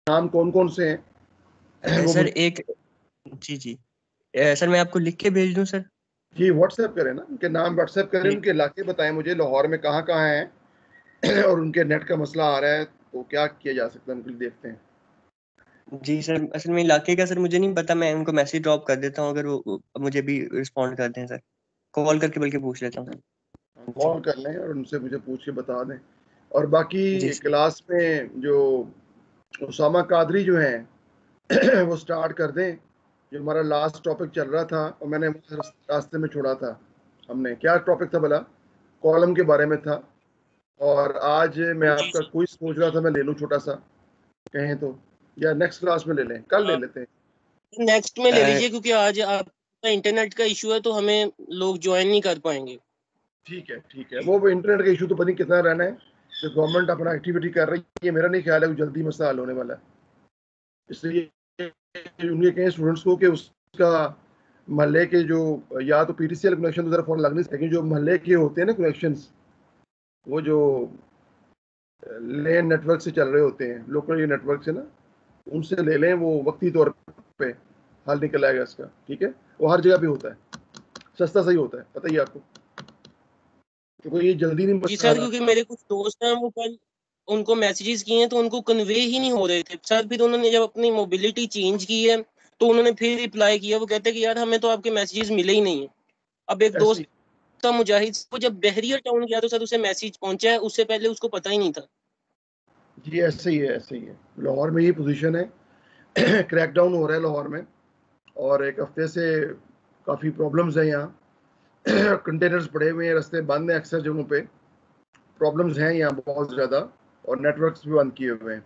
नाम कौन कौन से हैं वो सर एक जी जी सर मैं आपको लिख के भेज दूं सर? जी व्हाट्सएप करें ना, उनके नाम व्हाट्सएप करें, जी उनके इलाके बताएं मुझे लाहौर में कहाँ कहाँ हैं और उनके नेट का मसला आ रहा है तो क्या किया जा सकता है उनके लिए, देखते हैं। जी सर, असल में इलाके का सर मुझे नहीं पता, मैं उनको मैसेज ड्रॉप कर देता हूँ, अगर वो मुझे भी रिस्पॉन्ड कर दें सर, कॉल करके बल्कि पूछ लेता हूँ। जी कॉल कर लें और उनसे मुझे पूछ के बता दें। और बाकी जी सर। क्लास में जो उसामा कादरी जो हैं वो स्टार्ट कर दें, जो हमारा लास्ट टॉपिक चल रहा था और मैंने रास्ते में छोड़ा था। हमने क्या टॉपिक था भला, कॉलम के बारे में था। और आज मैं जी आपका क्विज सोच रहा था मैं ले लूं छोटा सा, कहें तो, या नेक्स्ट क्लास में ले लें, कल ले लेते हैं। नेक्स्ट में ले लीजिए, क्योंकि आज आपका इंटरनेट का इशू है तो हमें लोग ज्वाइन नहीं कर पाएंगे। ठीक है ठीक है, वो इंटरनेट का इशू तो पता नहीं कितना रहना है, तो गवर्नमेंट अपना एक्टिविटी कर रही है, मेरा नहीं ख्याल है कि जल्दी मसला हल होने वाला है। इसलिए उनके कहें स्टूडेंट्स को कि उसका मोहल्ले के जो, या तो पीटीसीएल कनेक्शन तो ज़रा फ़ोन लग नहीं सके, जो मोहल्ले के होते हैं ना कनेक्शंस, वो जो लेन नेटवर्क से चल रहे होते हैं, लोकल नेटवर्क से ना, उनसे ले लें, वो वक्ती तौर पे हल निकल आएगा इसका। ठीक है, वो हर जगह पे होता है, सस्ता सही होता है, पता ही आपको, क्योंकि ये जल्दी नहीं जी मसला सर, हल। क्योंकि मेरे कुछ दोस्त हैं, वो कल उनको मैसेजेस किए हैं तो उनको कन्वे ही नहीं हो रहे थे सर। फिर उन्होंने जब अपनी मोबिलिटी चेंज की है तो उन्होंने फिर रिप्लाई किया, वो कहते हैं कि यार हमें तो आपके मैसेजेस मिले ही नहीं है। अब एक ऐसे दोस्त था मुजाहिद, वो जब बहरिया टाउन गया तो सर उसे मैसेज पहुंचा है, उससे पहले उसको पता ही नहीं था। जी ऐसे ही है, ऐसे ही है, लाहौर में ये पोजीशन है क्रैकडाउन हो रहा है लाहौर में, और एक हफ्ते से काफ़ी प्रॉब्लम्स हैं यहाँ कंटेनर्स पड़े हुए हैं, रास्ते बंद हैं अक्सर जगहों पे, प्रॉब्लम्स हैं यहाँ बहुत ज़्यादा, और नेटवर्क्स भी बंद किए हुए हैं।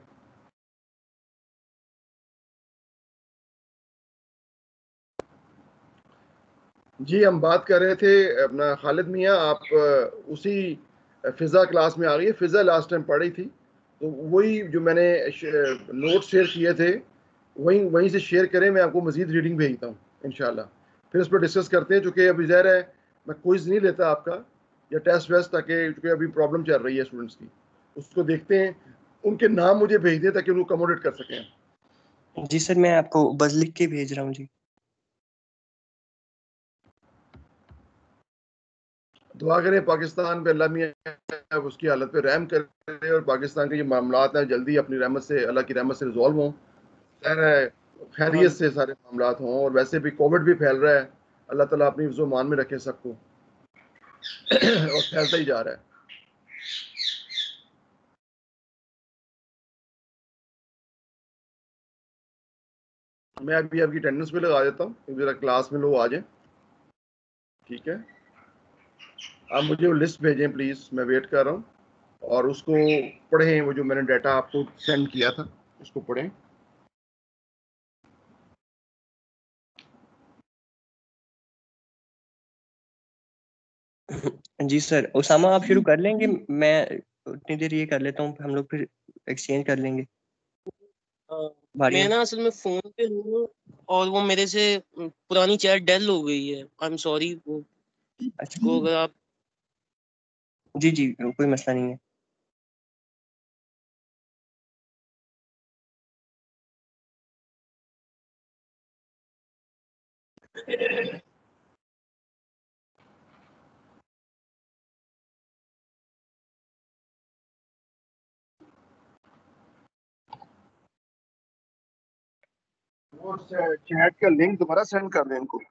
जी हम बात कर रहे थे अपना खालिद मियाँ, आप उसी फिज़ा क्लास में आ गई है, फिज़ा लास्ट टाइम पढ़ी थी, तो वही जो मैंने नोट शेयर किए थे वहीं वहीं से शेयर करें, मैं आपको मज़ीद रीडिंग भेजता हूँ इंशाल्लाह, फिर उस पर डिस्कस करते हैं। चूँकि अभी ज़ाहिर है मैं क्विज़ नहीं लेता आपका या टेस्ट वेस्ट, ताकि चूँकि अभी प्रॉब्लम चल रही है स्टूडेंट्स की, उसको देखते हैं, उनके नाम मुझे भेज दें ताकि उनको अकोमोडेट कर सकें। जी सर, मैं आपको बस लिख के भेज रहा हूँ जी। दुआ करें पाकिस्तान पे, अल्लाह मियाँ उसकी हालत पे रहम करे, और पाकिस्तान के जो मामलात हैं जल्दी अपनी रहमत से, अल्लाह की रहमत से रिजॉल्व हों, खैरियत से सारे मामलात हों। और वैसे भी कोविड भी फैल रहा है, अल्लाह ताला अपनी हिफ्ज़ मान में रखे सबको और फैलता ही जा रहा है। मैं अभी आपकी अटेंडेंस पे लगा देता हूँ, जरा क्लास में लोग आ जाएं। ठीक है, आप मुझे वो लिस्ट भेजें प्लीज़, मैं वेट कर रहा हूँ, और उसको पढ़ें, वो जो मैंने डाटा आपको सेंड किया था उसको पढ़ें। जी सर, उसामा आप शुरू कर लेंगे, मैं उतनी देर ये कर लेता हूँ, हम लोग फिर एक्सचेंज कर लेंगे। मैं ना असल में फोन पे हूँ और वो मेरे से पुरानी चैट डेल हो गई है। आई एम सॉरी, वो अच्छा अगर आप जी जी, कोई मसला नहीं है। वो चैट का लिंक दोबारा सेंड कर दें इनको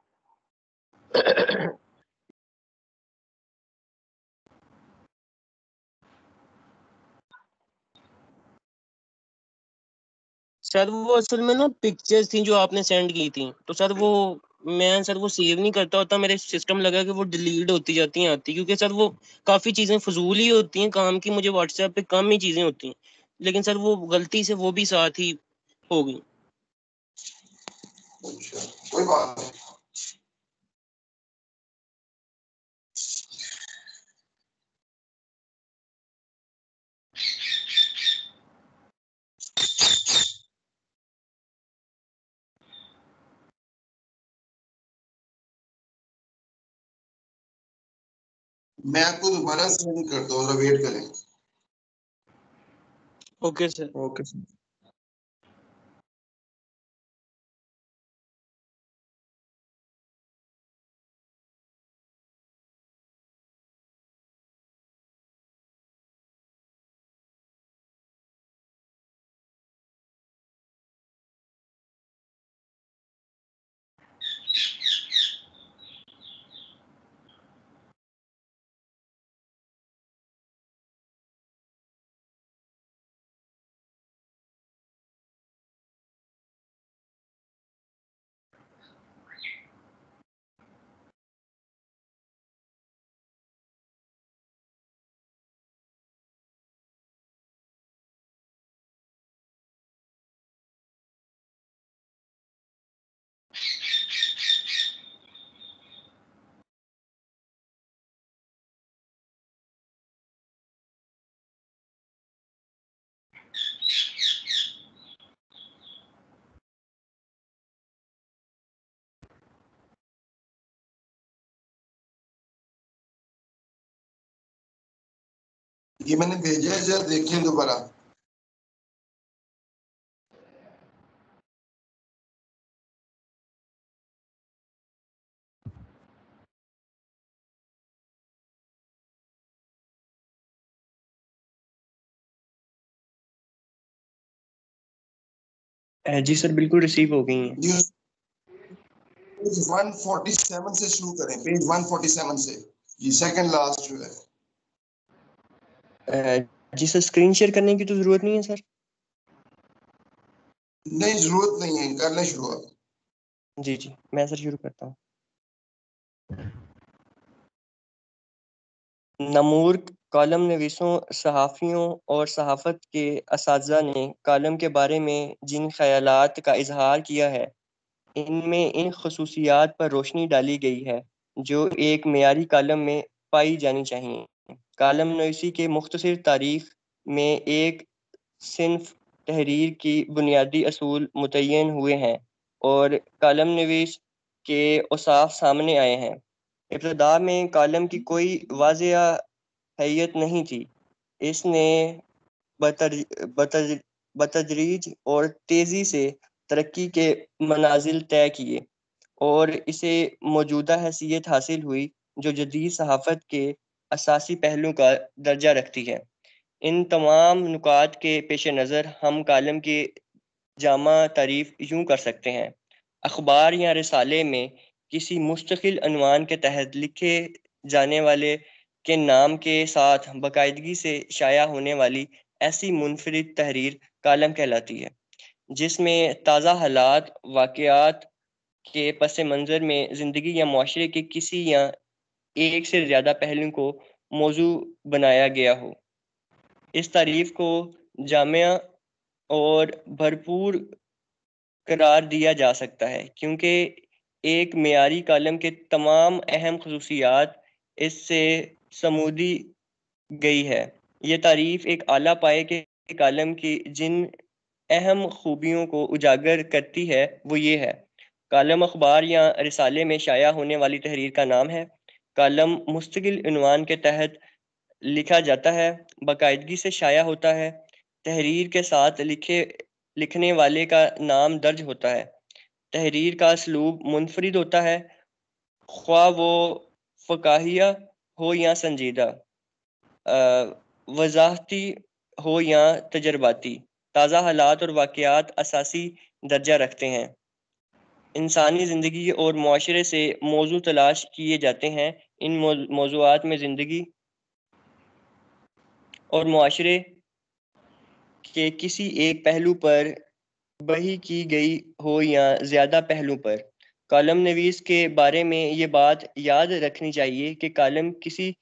सर वो असल में ना पिक्चर्स थी जो आपने सेंड की थी, तो सर वो मैं सर वो सेव नहीं करता होता, मेरे सिस्टम लगा कि वो डिलीट होती जाती हैं आती, क्योंकि सर वो काफ़ी चीज़ें फजूल ही होती हैं काम की, मुझे व्हाट्सएप पे कम ही चीज़ें होती हैं, लेकिन सर वो गलती से वो भी साथ ही हो गई। अच्छा कोई बात नहीं। मैं आपको दोबारा सेंड करता हूँ, वेट करें। Okay sir. Okay sir. ये मैंने भेजा है, जरा देखें दोबारा। जी सर बिल्कुल रिसीव हो गई हैं। पेज 147 से शुरू करें, पेज 147 से, ये सेकंड लास्ट जो है। जी सर स्क्रीन शेयर करने की तो जरूरत नहीं है सर। नहीं, जरूरत नहीं है, कर लें शुरू आप। जी जी मैं सर शुरू करता हूँ। नमूर कॉलम नवीसों, सहाफ़ियों और सहाफ़त के असातिज़ा ने कॉलम के बारे में जिन ख़यालात का इज़हार किया है, इनमें इन ख़ुसूसियात पर रोशनी डाली गई है जो एक मेयारी कॉलम में पाई जानी चाहिए। कॉलम नवीसी के मुख्तसर तारीख़ में एक सिन्फ तहरीर की बुनियादी असूल मुतय्यन हुए हैं और कॉलम नवीस के औसाफ सामने आए हैं। इब्तिदा में कॉलम की कोई वाज़ेह हैयत नहीं थी। इसने बतदरीज और तेज़ी से तरक्की के मनाजिल तय किए और इसे मौजूदा हैसियत हासिल हुई जो जदीद सहाफ़त के असासी पहलू का दर्जा रखती है। इन तमाम नुकात के पेश नज़र हम कॉलम की जामा तारीफ यूं कर सकते हैं। अखबार या रिसाले में किसी मुस्तकिल अनवान के तहत लिखे जाने वाले के नाम के साथ बाकायदगी से शाया होने वाली ऐसी मुनफरिद तहरीर कॉलम कहलाती है, जिसमें ताज़ा हालात वाक़यात के पस मंज़र में ज़िंदगी या मुआशरे के किसी या एक से ज़्यादा पहलू को मौजू बनाया गया हो। इस तारीफ को जामिया और भरपूर करार दिया जा सकता है क्योंकि एक मेयारी कॉलम के तमाम अहम खसूसियात इससे समूदी गई है। यह तारीफ एक आला पाए के कॉलम की जिन अहम खूबियों को उजागर करती है वो ये है। कॉलम अखबार या रिसाले में शाया होने वाली तहरीर का नाम है। कॉलम मुस्तकिल उन्वान के तहत लिखा जाता है, बाकायदगी से शाया होता है, तहरीर के साथ लिखने वाले का नाम दर्ज होता है, तहरीर का असलूब मुनफरिद होता है, ख्वाह वो फ़काहिया हो या संजीदा, वजाहती हो या तजर्बाती, ताज़ा हालात और वाक़यात असासी दर्जा रखते हैं। इंसानी ज़िंदगी और मुआशरे से मौजू तलाश किए जाते हैं। इन मौज़ूआत में ज़िंदगी और मुआशरे के किसी एक पहलू पर बही की गई हो या ज़्यादा पहलू पर। कॉलम नवीस के बारे में ये बात याद रखनी चाहिए कि कॉलम किसी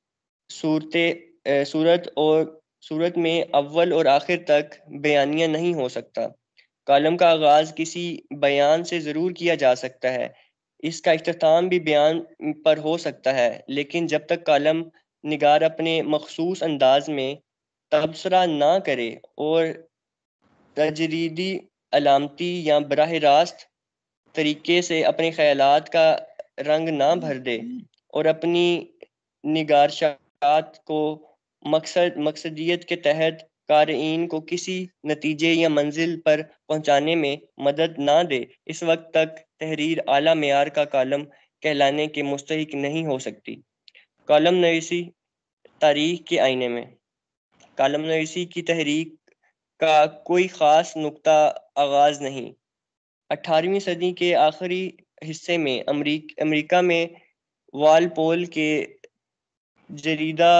सूरत में अव्वल और आखिर तक बयानिया नहीं हो सकता। कॉलम का आगाज़ किसी बयान से ज़रूर किया जा सकता है, इसका इख्तिताम भी बयान पर हो सकता है, लेकिन जब तक कॉलम निगार अपने मखसूस अंदाज में तबसरा ना करे और तजरीदी, अलामती या बराह रास्त तरीके से अपने ख्यालात का रंग ना भर दे और अपनी निगारशात को मकसदियत के तहत क़ारीन को किसी नतीजे या मंजिल पर पहुंचाने में मदद ना दे, इस वक्त तक तहरीर आला मेयार का कॉलम कहलाने के मुस्तहिक नहीं हो सकती। कॉलम नवीसी तारीख के आईने में। कॉलम नवीसी की तहरीक का कोई ख़ास नुक्ता आगाज़ नहीं। 18वीं सदी के आखिरी हिस्से में अमेरिका में वालपोल के जरीदा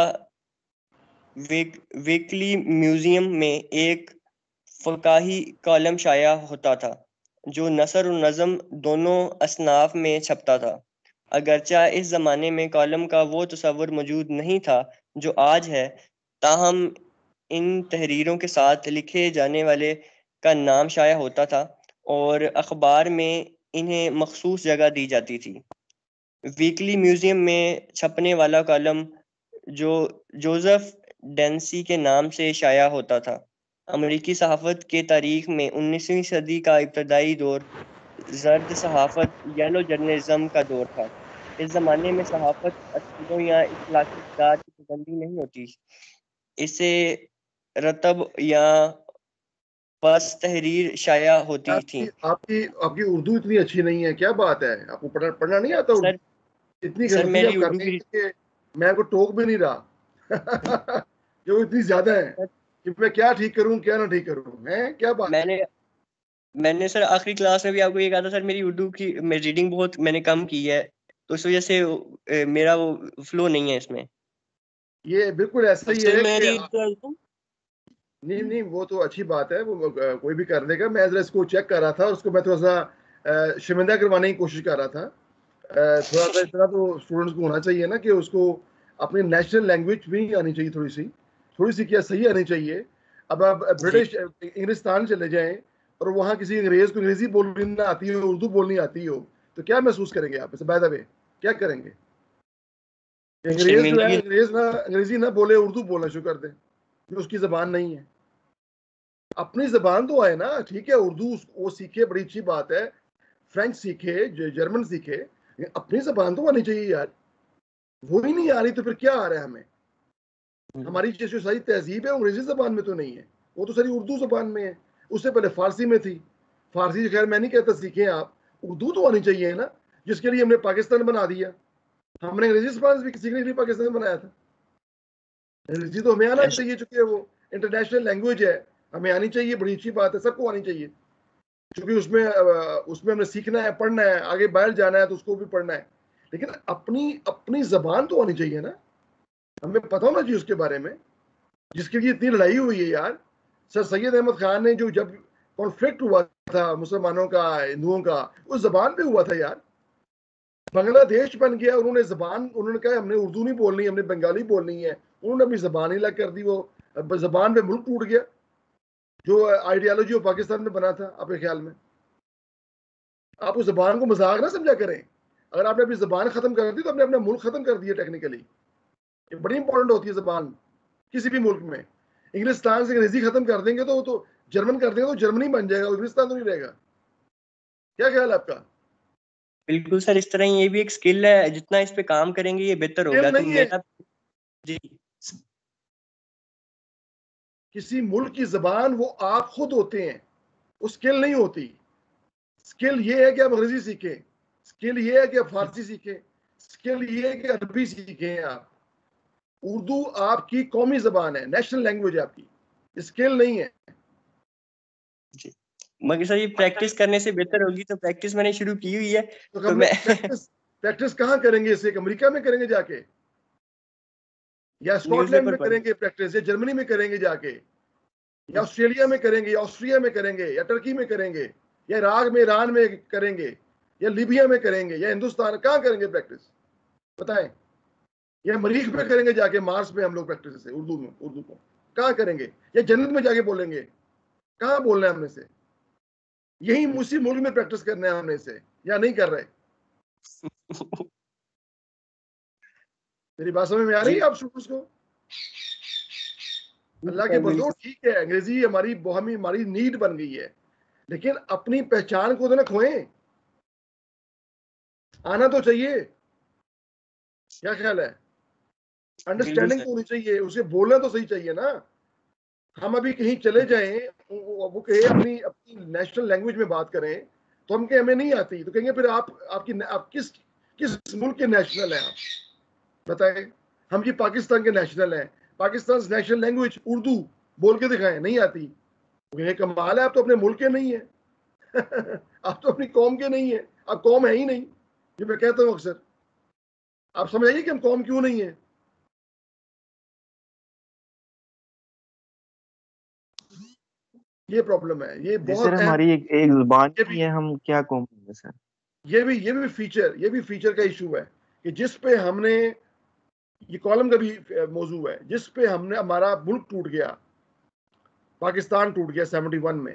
वीकली म्यूजियम में एक फ़काही कॉलम शाया होता था जो नसर और नज़म दोनों असनाफ में छपता था। अगरचा इस ज़माने में कॉलम का वो तसव्वुर मौजूद नहीं था जो आज है, ताहम इन तहरीरों के साथ लिखे जाने वाले का नाम शाया होता था और अखबार में इन्हें मखसूस जगह दी जाती थी। वीकली म्यूजियम में छपने वाला कॉलम जो जोसेफ डेंसी के नाम से शाया होता था। अमेरिकी सहाफ़त के तारीख में 19वीं सदी का इब्तदाई दौर जर्द सहाफ़त येलो जर्नलिज्म का दौर था। इस ज़माने में सहाफ़त असूलों या इखलाकी इक़दार की पाबंदी नहीं होती। इसे रतब या बस तहरीर शाया होती थी। आपकी आपकी उर्दू इतनी अच्छी नहीं है, क्या बात है? आपको पढ़ना नहीं आता उर्दू? सर इतनी सर गलती मेरी आप कर उर्दू रहे की हैं कि मैं आपको टोक भी नहीं रहा जो इतनी ज्यादा है कि मैं क्या ठीक करूं क्या ना ठीक करूं, है क्या बात है? मैंने मैंने सर आखिरी क्लास में भी आपको ये कहा था सर, मेरी उर्दू की मैं रीडिंग बहुत मैंने कम की है, तो इस वजह से मेरा वो फ्लो नहीं है इसमें। ये बिल्कुल ऐसा अब ही सर है मैं कि रीड कर दूं? नहीं नहीं, वो तो अच्छी बात है, वो कोई भी कर देगा। मैं जरा इसको चेक कर रहा था, उसको मैं थोड़ा सा शर्मिंदा करवाने की कोशिश कर रहा था। थोड़ा सा इतना तो स्टूडेंट्स को होना चाहिए ना कि उसको अपनी नेशनल लैंग्वेज भी आनी चाहिए, थोड़ी सी क्या सही आनी चाहिए। अब आप जी ब्रिटिश इंग्लिस्तान चले जाएं और वहाँ किसी अंग्रेज को अंग्रेजी बोलनी ना आती हो, उर्दू बोलनी आती हो, तो क्या महसूस करेंगे आप? बाय द वे क्या करेंगे? अंग्रेज जो है, शर्मिंदगी। अंग्रेजी ना बोले, उर्दू बोलना शुरू कर दे, जो उसकी जबान नहीं है। अपनी जबान तो आए ना, ठीक है, उर्दू वो सीखे, बड़ी अच्छी बात है, फ्रेंच सीखे, जर्मन सीखे, अपनी जबान तो आनी चाहिए यार। वो ही नहीं आ रही तो फिर क्या आ रहा है हमें? हमारी जो सारी तहजीब है अंग्रेजी जबान में तो नहीं है, वो तो सारी उर्दू जबान में है। उससे पहले फारसी में थी। फारसी खैर मैं नहीं कहता सीखें आप, उर्दू तो आनी चाहिए ना, जिसके लिए हमने पाकिस्तान बना दिया। हमने अंग्रेजी जबान भी सीखने के लिए पाकिस्तान बनाया था। अंग्रेजी तो हमें आना चाहिए, चूंकि वो इंटरनेशनल लैंग्वेज है, हमें आनी चाहिए, बड़ी अच्छी बात है, सबको आनी चाहिए। क्योंकि उसमें उसमें हमने सीखना है, पढ़ना है, आगे बाहर जाना है तो उसको भी पढ़ना है। लेकिन अपनी अपनी जबान तो आनी चाहिए ना, हमें पता होना चाहिए उसके बारे में, जिसके लिए इतनी लड़ाई हुई है यार। सर सैयद अहमद खान ने जो जब कॉन्फ्लिक्ट हुआ था मुसलमानों का हिंदुओं का, उस जबान पे हुआ था यार। बांग्लादेश बन गया, उन्होंने जबान, उन्होंने कहा हमने उर्दू नहीं बोलनी, हमने बंगाली बोलनी है, उन्होंने अपनी जबान ही अलग कर दी। वो जबान पे मुल्क टूट गया, जो आइडियालॉजी ऑफ पाकिस्तान में बना था। आपके ख्याल में आप उस जबान को मजाक ना समझा करें। अगर आपने अपनी जबान खत्म कर दी तो आपने अपना मुल्क खत्म कर दिया टेक्निकली। ये बड़ी इंपॉर्टेंट होती है जबान किसी भी मुल्क में। इंग्लिस्तान से अंग्रेजी खत्म कर देंगे तो जर्मन कर देंगे तो जर्मनी बन जाएगा, इंग्लिस्तान तो नहीं रहेगा। क्या ख्याल है आपका? बिल्कुल सर, इस तरह ये भी एक स्किल है, जितना इस पे काम करेंगे ये बेहतर स्किल होगा, तो नहीं है, मेरा। जी किसी मुल्क की जबान वो आप खुद होते हैं, वो स्किल नहीं होती। स्किल ये है कि आप अंग्रेजी सीखें, स्किल ये है कि आप फारसी सीखें, स्किल ये है कि अरबी सीखें आप। उर्दू आपकी कौमी जबान है, नेशनल लैंग्वेज है आपकी, स्किल नहीं है। जी, मगर सर ये प्रैक्टिस करने से बेहतर होगी, तो प्रैक्टिस मैंने शुरू की हुई है, तो तो हमने मैं प्रैक्टिस प्रैक्टिस कहाँ करेंगे? इसे अमेरिका में करेंगे जाके, या स्कॉटलैंड न्यूज़पेपर में पढ़। करेंगे प्रैक्टिस, या जर्मनी में करेंगे जाके, या ऑस्ट्रेलिया में करेंगे, या ऑस्ट्रिया में करेंगे, या टर्की में करेंगे, या इराक में, ईरान में करेंगे, या लीबिया में करेंगे, या हिंदुस्तान? कहाँ करेंगे प्रैक्टिस बताएं? या मरीख पे करेंगे जाके, मार्स पे हम लोग प्रैक्टिस से उर्दू में, उर्दू को कहाँ करेंगे? या जन्नत में जाके बोलेंगे? कहाँ बोलना है हमने से? यही उसी मुल्क में प्रैक्टिस करना है हमने से, या नहीं कर रहे? मेरी बात समझ में आ रही जी है आप स्टूडेंट्स को? अल्लाह के बंदो, बिल्कुल। ठीक है, अंग्रेजी हमारी नीड बन गई है, लेकिन अपनी पहचान को तो ना खोएं। आना तो चाहिए। क्या ख्याल है? बिल्कुल अंडरस्टैंडिंग सर। तो होनी चाहिए, उसे बोलना तो सही चाहिए ना। हम अभी कहीं चले जाएं, वो कहे अपनी अपनी नेशनल लैंग्वेज में बात करें, तो हम कहें हमें नहीं आती, तो कहेंगे फिर आप किस किस मुल्क के नेशनल हैं आप बताएं? हम जी पाकिस्तान के नेशनल हैं, पाकिस्तान नेशनल लैंग्वेज उर्दू, बोल के दिखाएं, नहीं आती। ये कमाल है, आप तो अपने मुल्क के नहीं है आप तो अपनी कौम के नहीं है, आप कौम है ही नहीं। ये मैं कहता हूँ अक्सर। आप समझ आइए कि हम कौम क्यों नहीं है। ये प्रॉब्लम है, ये जी सर, बहुत अहम। हमारी एक जुबान ये ही भी है, हम क्या कौम है सर? ये भी फीचर का इशू है कि जिस पे हमने, ये कॉलम का भी मौजू है, जिस पे हमने हमारा मुल्क टूट गया, पाकिस्तान टूट गया 71 में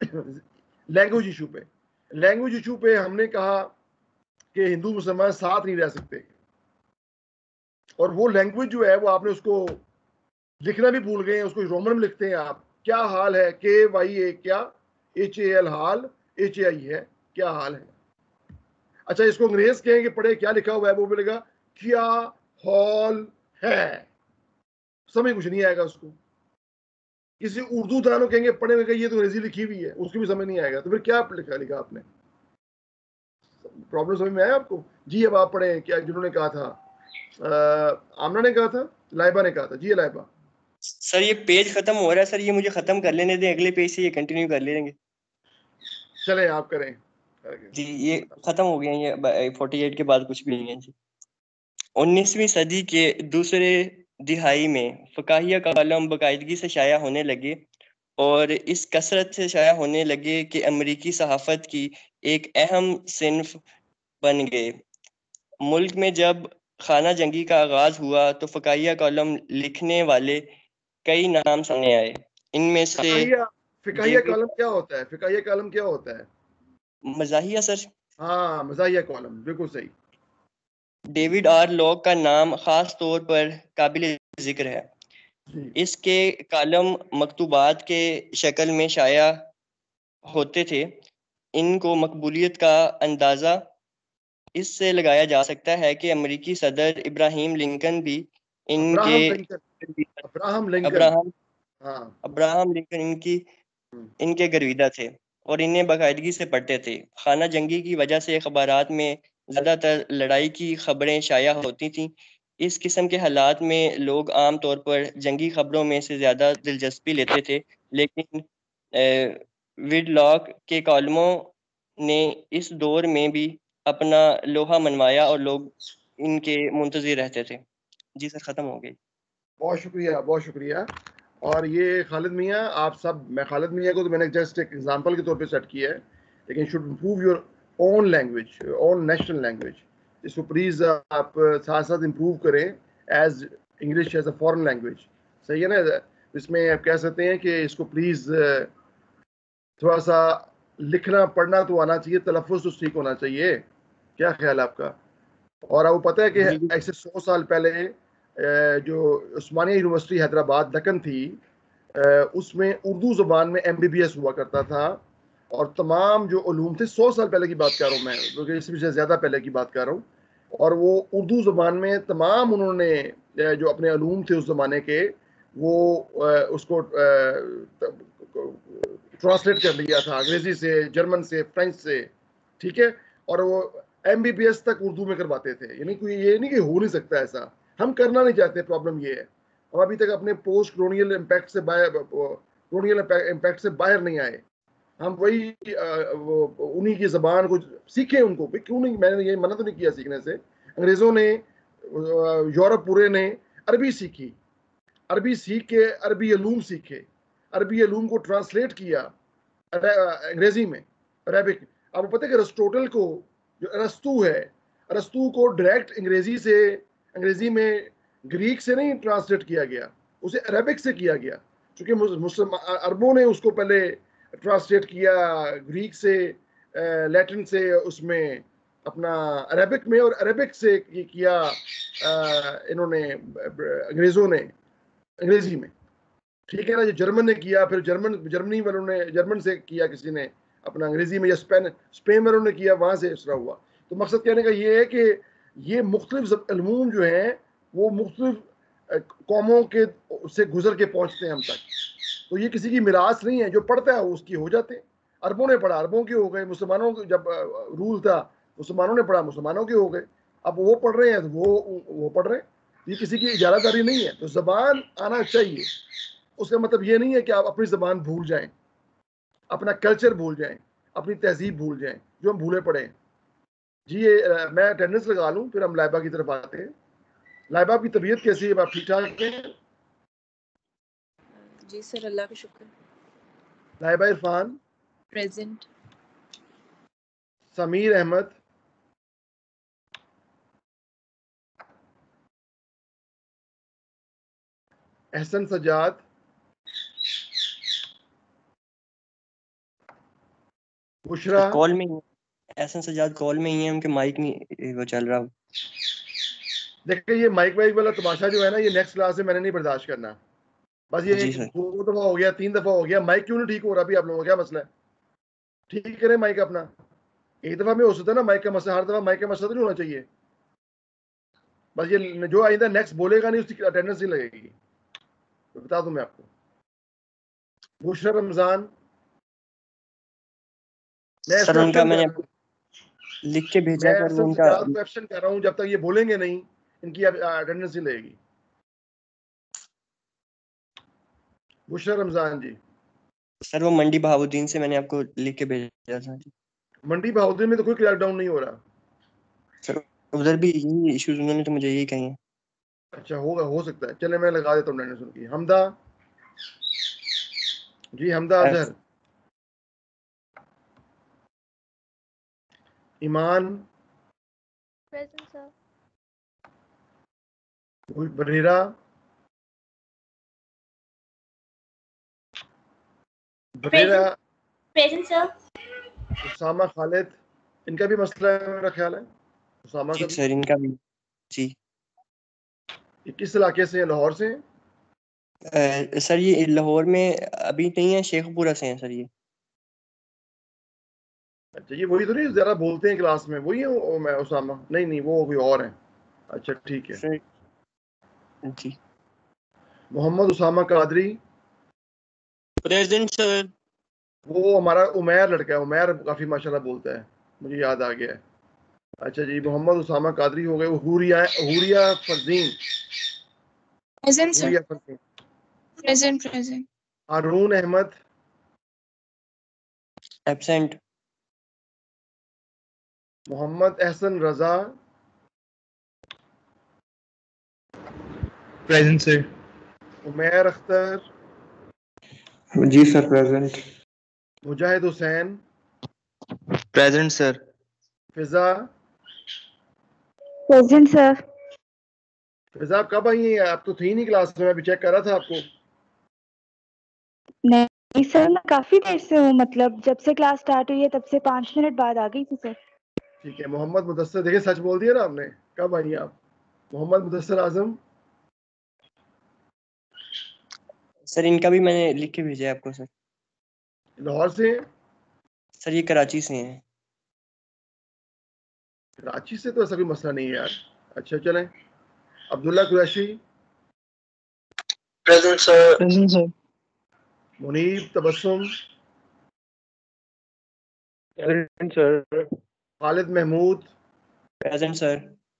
लैंग्वेज इशू पे हमने कहा कि हिंदू मुसलमान साथ नहीं रह सकते। और वो लैंग्वेज जो है वो आपने उसको लिखना भी भूल गए हैं, उसको रोमन में लिखते हैं आप। क्या हाल है, KYA, क्या HAL, हाल HAI है, क्या हाल है। अच्छा, इसको अंग्रेज कहेंगे, पढ़े क्या लिखा हुआ है, वो बोलेगा क्या हॉल है। समझ कुछ नहीं आएगा उसको। किसी उर्दू दानों कहेंगे पढ़े हुए ये तो अंग्रेजी लिखी हुई है, उसकी भी समझ नहीं आएगा, तो फिर क्या लिखा आपने? प्रॉब्लम समझ में आया आपको? जी अब आप पढ़े क्या जिन्होंने कहा था, आमना ने कहा था, लाइबा ने कहा था। जी लाइबा। सर ये पेज खत्म हो रहा है सर, ये मुझे खत्म कर लेने दें, अगले पेज से ये कंटिन्यू कर लेंगे। चले आप करें जी ये खत्म हो गया, ये 48 के बाद कुछ भी नहीं है जी। 19वीं सदी के दूसरे दिहाई में फ़काहिया कॉलम बाकायदगी से शाया होने लगे और इस कसरत से शाया होने लगे कि अमरीकी सहाफ़त की एक अहम सिन्फ बन गए। मुल्क में जब खाना जंगी का आगाज हुआ तो फ़काहिया कॉलम लिखने वाले कई नाम सामने आए। इनमें से फिकाहिया कॉलम क्या होता है? फिकाहिया कॉलम क्या होता है? मज़ाहिया सर। हाँ मज़ाहिया कॉलम, बिल्कुल सही। डेविड आर लॉक का नाम खास तौर पर काबिल जिक्र है। इसके कालम मकतूबात के शक्ल में शाया होते थे। इनको मकबूलियत का अंदाज़ा इससे लगाया जा सकता है कि अमेरिकी सदर इब्राहिम लिंकन भी इनके अब्राहम लिंकन इनके गर्विदा थे और इन्हें बाकायदगी से पढ़ते थे। खाना जंगी की वजह से अखबारात में ज़्यादातर लड़ाई की खबरें शाया होती थीं। इस किस्म के हालात में लोग आम तौर पर जंगी खबरों में से ज़्यादा दिलचस्पी लेते थे, लेकिन विडलॉक के कॉलमों ने इस दौर में भी अपना लोहा मनवाया और लोग इनके मुंतज़िर रहते थे। जी सर ख़त्म हो गई। बहुत शुक्रिया, बहुत शुक्रिया। और ये खालिद मियाँ, आप सब, मैं खालिद मियाँ को तो मैंने जस्ट एक एग्जांपल के तौर पे सेट किया है, लेकिन should improve your own language, own national language. इसको प्लीज़ आप साथ साथ इम्प्रूव करें as English as a foreign language. सही है ना? इसमें आप कह सकते हैं कि इसको प्लीज़ थोड़ा सा लिखना पढ़ना तो आना चाहिए, तलफ़ुज़ तो ठीक होना चाहिए। क्या ख्याल है आपका? और आपको पता है कि ऐसे 100 साल पहले जो उस्मानिया यूनिवर्सिटी हैदराबाद दक्कन थी, उसमें उर्दू ज़बान में MBBS हुआ करता था, और तमाम जो उलूम थे, 100 साल पहले की बात कर रहा हूँ मैं, क्योंकि इससे ज़्यादा पहले की बात कर रहा हूँ, और वो उर्दू ज़बान में तमाम उन्होंने जो अपने उलूम थे उस ज़माने के, वो उसको ट्रांसलेट कर लिया था अंग्रेज़ी से, जर्मन से, फ्रेंच से, ठीक है? और वो MBBS तक उर्दू में करवाते थे। यानी कोई ये नहीं कि हो नहीं सकता ऐसा, हम करना नहीं चाहते। प्रॉब्लम ये है हम अभी तक अपने पोस्ट कॉलोनियल इम्पैक्ट से बाहर नहीं आए। हम वही उन्हीं की ज़बान को सीखे। उनको क्यों नहीं, मैंने ये मना तो नहीं किया सीखने से। अंग्रेज़ों ने, यूरोप पूरे ने अरबी सीखी, अरबी सीख के अरबी अलूम सीखे, अरबी अलूम को ट्रांसलेट किया अंग्रेजी में, अरेबिक। आपको पता है कि अरिस्टोटल को, जो अरस्तू है, अरस्तू को डायरेक्ट अंग्रेजी में ग्रीक से नहीं ट्रांसलेट किया गया, उसे अरेबिक से किया गया, क्योंकि मुस्लिम अरबों ने उसको पहले ट्रांसलेट किया ग्रीक से, लैटिन से, उसमें अपना अरेबिक में, और अरेबिक से किया इन्होंने अंग्रेज़ों ने अंग्रेजी में, ठीक है ना? जो जर्मन ने किया, फिर जर्मनी वालों ने, जर्मन से किया किसी ने अपना अंग्रेजी में, या स्पेन वालों ने किया, वहां से इस तरह हुआ। तो मकसद कहने का ये है कि ये मुख्तलिफ इल्मूम जो हैं वो मुख्तलिफ कौमों के से गुजर के पहुंचते हैं हम तक। तो ये किसी की मिरास नहीं है, जो पढ़ता है उसकी हो जाते हैं। अरबों ने पढ़ा, अरबों के हो गए। मुसलमानों को जब रूल था, मुसलमानों ने पढ़ा, मुसलमानों के हो गए। अब वो पढ़ रहे हैं तो वो पढ़ रहे हैं। ये किसी की इजारादारी नहीं है। तो जबान आना चाहिए। उसका मतलब ये नहीं है कि आप अपनी ज़बान भूल जाएं, अपना कल्चर भूल जाएं, अपनी तहजीब भूल जाएं, जो हम भूले पड़े हैं। जी ये मैं अटेंडेंस लगा लूं, फिर हम लाइबा की तरफ आते हैं। लाइबा, आपकी तबीयत कैसी है? आप ठीक ठाक हैं? जी सर, अल्लाह का शुक्र। लाइबा इरफान प्रेजेंट। समीर अहमद, एहसन सजाद, बुशरा। कॉल में एहसन सजाद कॉल में ही है, उनके माइक नहीं वो चल रहा। देखिए ये माइक वाइक वाला तमाशा जो है ना, ये नेक्स्ट क्लास में मैंने नहीं बर्दाश्त करना। बस ये 2 दफा हो गया, 3 दफा हो गया, माइक क्यों नहीं ठीक हो रहा? अभी आप लोगों का क्या मसला है? ठीक करें माइक अपना। एक दफा में हो सकता है ना माइक का मसला, हर दफा माइक का मसला तो नहीं होना चाहिए। बस ये जो आइंदा नेक्स्ट बोलेगा नहीं, उसकी अटेंडेंस नहीं लगेगी। बता दूं मैं आपको। बुशरा रमजान, मैं सर इसको उनका एब्सेंट कर मैंने रहा हूँ। लिख के भेजा मैं है सर, वो असद उनका। सजाद को एब्सेंट कर रहा हूँ, जब तक ये बोलेंगे नहीं इनकी अटेंडेंस ही लगेगी। बुशरा रमजान जी। सर वो मंडी बहाउद्दीन से मैंने आपको लिख के भेजा था जी। मंडी बहाउद्दीन में तो कोई क्रैकडाउन नहीं हो रहा। सर उधर भी यही इश्यूज, उन्होंने तो मुझे यही कही है। अच्छा होगा, हो सकता है, चले मैं लगा देता हूँ अटेंडेंस उनकी। Hamda ji, Hamda Azhar. Iman Present, sir. Barera, Barera, Present, sir. Usama Khalid, इनका भी मसला है मेरा ख्याल है, उसामा जी का भी। सर इनका भी जी। ये किस इलाके से हैं? लाहौर से हैं? सर ये लाहौर में अभी नहीं है, शेखपुरा से हैं सर ये। अच्छा, ये वही तो नहीं जरा बोलते हैं क्लास में, वही है मैं उसामा? नहीं नहीं, वो कोई और है। अच्छा ठीक है। सर जी। Mohammad Usama Qadri, present sir. वो हमारा उमैर लड़का है, उमैर काफी माशाल्लाह बोलता है, मुझे याद आ गया है। अच्छा जी, मोहम्मद उसामा कादरी हो गए। Huriya, Huriya Fardeen, Present, sir. Huriya Fardeen. Present, present. Haroon Ahmed, absent. Mohammad Ehsan Raza, present sir. Umair Akhtar, ji sir present. Mujahid Hussain, present sir. Fiza. Present, sir. Fiza आप कब आई हैं? आप तो थी नहीं क्लास में, मैं अभी चेक कर रहा था आपको। नहीं सर, मैं काफी देर से हूँ, मतलब जब से क्लास स्टार्ट हुई है तब से 5 मिनट बाद आ गई थी सर। ठीक है। मोहम्मद मुदस्सिर, देखिए सच बोल दिया ना आपने। कब आई हैं आप? मोहम्मद मुदस्सिर आजम, सर इनका भी मैंने लिख के भेजा है आपको सर। लाहौर से हैं? सर ये कराची से हैं। कराची से तो ऐसा कोई मसला नहीं है यार। अच्छा चलें। Abdullah Qureshi, present sir. Present sir. Muneeb Tabassum, present sir. Khalid Mahmood, present sir.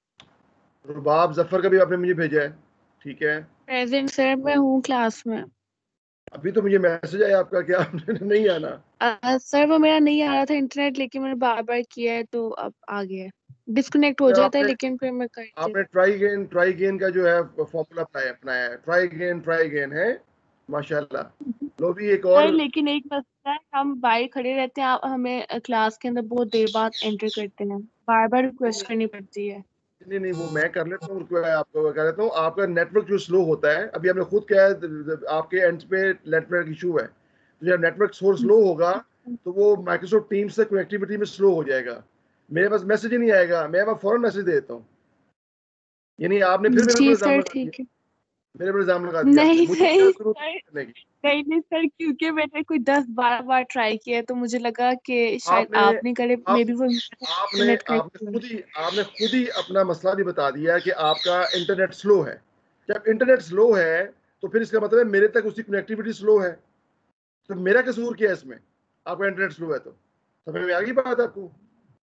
Rubab Zafar का भी आपने मुझे भेजा है। ठीक है। प्रेजेंट सर, मैं हूँ क्लास में। अभी तो मुझे मैसेज आया आपका कि आपने नहीं आना। सर वो मेरा नहीं आ रहा था इंटरनेट, लेकिन मैंने बार बार किया है तो अब आ गया है। डिस्कनेक्ट हो तो जाता है आपने लेकिन फिर मैं करती हूँ। आपने ट्राई अगेन का जो है फॉर्मूला अपनाया है। ट्राई अगेन है, माशाल्लाह। लो भी एक सर और। लेकिन एक मसला है, हम बाहर खड़े रहते हैं, आप हमें क्लास के अंदर बहुत देर बाद एंटर करते हैं, बार बार रिक्वेस्ट करनी पड़ती है। नहीं नहीं, वो मैं कर लेता हूँ, आपको कर लेता हूँ। आपका नेटवर्क जो स्लो होता है, अभी आपने खुद कहा है आपके एंड पे नेटवर्क इशू है, तो जब नेटवर्क सोर्स स्लो होगा तो वो माइक्रोसॉफ्ट टीम्स से कनेक्टिविटी में स्लो हो जाएगा। मेरे पास मैसेज ही नहीं आएगा, मैं अब फौरन मैसेज दे देता हूँ। यानी आपने फिर मेरे ऊपर जी इल्जाम सर लगा दिया, ठीक है। मेरे ऊपर इल्जाम लगा दिया आपने, नहीं मुझे क्या नहीं जरूरत सर, है करने की? नहीं नहीं सर, क्योंकि मैंने कोई 10-12 बार ट्राई किया है तो मुझे लगा कि शायद आपने आप नहीं करे, आप मे बी वो आपने इंटरनेट का आपने issue है। खुद ही अपना मसला भी बता दिया कि आपका इंटरनेट स्लो है। जब इंटरनेट स्लो है तो फिर इसका मतलब है मेरे तक उसकी कनेक्टिविटी स्लो है। तो मेरा कसूर क्या है इसमें? आपका इंटरनेट स्लो है तो समझ में आ गई बात आपको?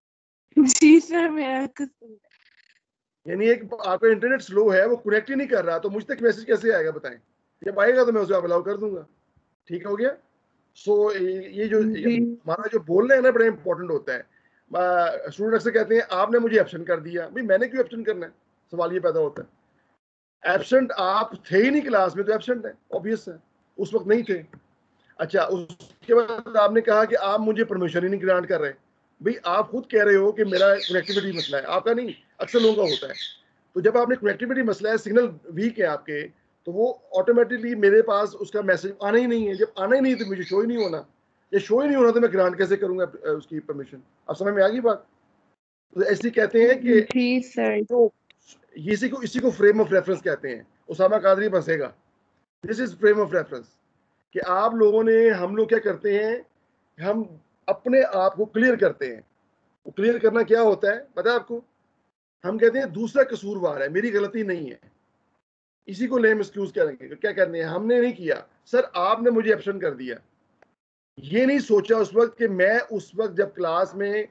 जी सर, मेरा कसूर। यानी एक आपका इंटरनेट स्लो है, वो कनेक्ट ही नहीं कर रहा, तो मुझ तक मैसेज कैसे आएगा बताएं? जब आएगा तो मैं उसे अलाउ कर दूंगा। ठीक हो गया। सो ये जो जी हमारा जो बोलना है ना, बड़ा इंपॉर्टेंट होता है। स्टूडेंट अक्सर कहते हैं आपने मुझे एब्सेंट कर दिया। भाई मैंने क्यों एब्सेंट करना है? सवाल ये पैदा होता है। एब्सेंट आप थे ही नहीं क्लास में तो एब्सेंट है, ऑब्वियस है, उस वक्त नहीं थे। अच्छा, उसके बाद आपने कहा कि आप मुझे परमिशन ही नहीं ग्रांट कर रहे। भाई आप खुद कह रहे हो कि मेरा कनेक्टिविटी मसला है, आपका नहीं, अक्सर लोगों का होता है। तो जब आपने कनेक्टिविटी मसला है, सिग्नल वीक है आपके, तो वो ऑटोमेटिकली मेरे पास उसका मैसेज आना ही नहीं है। जब आना ही नहीं तो मुझे शो ही नहीं होना। ये शो ही नहीं होना तो मैं ग्रांट कैसे करूंगा उसकी परमिशन? अब समझ में आ गई बात? तो ऐसे कहते हैं कि जी सर। तो इसी को फ्रेम ऑफ रेफरेंस कहते हैं। उसामा कादरी बसेगा, this is frame of reference. कि आप लोगों ने, हम लोग क्या करते हैं, हम अपने आप को क्लियर करते हैं। वो क्लियर करना क्या होता है पता है आपको? हम कहते हैं दूसरा कसूरवार है, मेरी गलती नहीं है। इसी को लेम एक्सक्यूज करेंगे, क्या करने हैं, हमने नहीं किया सर, आपने मुझे एब्सेंट कर दिया। ये नहीं सोचा उस वक्त कि मैं उस वक्त जब क्लास में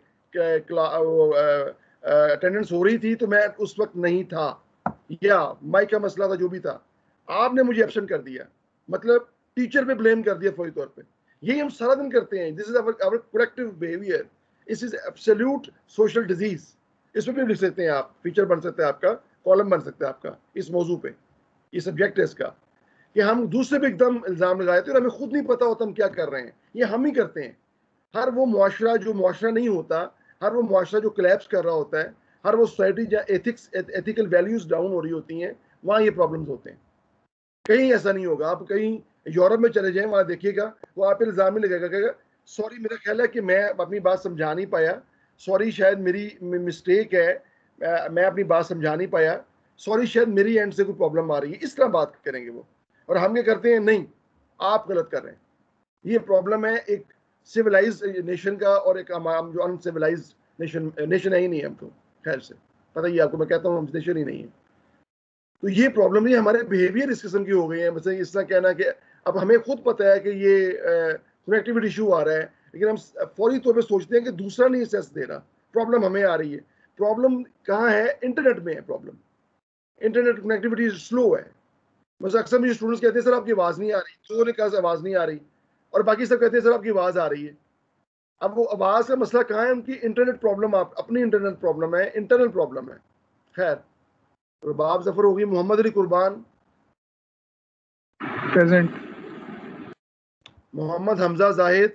अटेंडेंस हो रही थी तो मैं उस वक्त नहीं था, या माइक का मसला था, जो भी था, आपने मुझे एब्सेंट कर दिया, मतलब टीचर पे ब्लेम कर दिया फौरी तौर पे। यही हम सारा दिन करते हैं। This is our collective behaviour, this is absolute social disease. इसमें भी लिख सकते हैं आप, फीचर बन सकता है आपका, कॉलम बन सकता है आपका इस मौजू पे, ये सब्जेक्ट है इसका, कि हम दूसरे पे एकदम इल्जाम लगाते हैं और हमें खुद नहीं पता होता हम क्या कर रहे हैं। ये हम ही करते हैं। हर वो मुआशरा जो मुआशरा नहीं होता, हर वो मुआशरा जो कोलैप्स कर रहा होता है, हर वो सोसाइटी जहाँ एथिकल वैल्यूज डाउन हो रही होती हैं, वहाँ ये प्रॉब्लम्स होते हैं। कहीं ऐसा नहीं होगा। आप कहीं यूरोप में चले जाएं, वहाँ देखिएगा वो आप इल्जाम ही लगेगा, कहेगा सॉरी मेरा ख्याल है कि मैं अपनी बात समझा नहीं पाया, सॉरी शायद मेरी मिस्टेक है, मैं अपनी बात समझा नहीं पाया, सॉरी शायद मेरी एंड से कोई प्रॉब्लम आ रही है, इस तरह बात करेंगे वो। और हम क्या करते हैं, नहीं आप गलत कर रहे हैं। ये प्रॉब्लम है एक सिविलाइज नेशन का और एक हम जो अनसिविलाइज नेशन है ही नहीं है हमको, खैर से पता ही आपको, मैं कहता हूँ हम नेशन ही नहीं है। तो ये प्रॉब्लम नहीं, हमारे बिहेवियर इस किस्म की हो गई है। मतलब इस तरह कहना कि अब हमें खुद पता है कि ये कनेक्टिविटी इशू आ रहा है, लेकिन हम फौरी तौर पे सोचते हैं कि दूसरा नहीं असेस दे रहा, प्रॉब्लम हमें आ रही है। प्रॉब्लम कहाँ है, इंटरनेट में है प्रॉब्लम। इंटरनेट कनेक्टिविटी स्लो है। बस अक्सर मुझे स्टूडेंट्स कहते हैं सर आपकी आवाज़ नहीं आ रही, तो उन्होंने कहा आवाज़ नहीं आ रही, और बाकी सब कहते हैं सर आपकी आवाज़ आ रही है। अब वो आवाज़ का मसला कहाँ है, उनकी इंटरनेट प्रॉब्लम, आप अपनी इंटरनेट प्रॉब्लम है, इंटरनल प्रॉब्लम है। खैर, रुबाब जफर होगी, मोहम्मद अली कुर्बान प्रेजेंट, मोहम्मद हमजा जाहिद,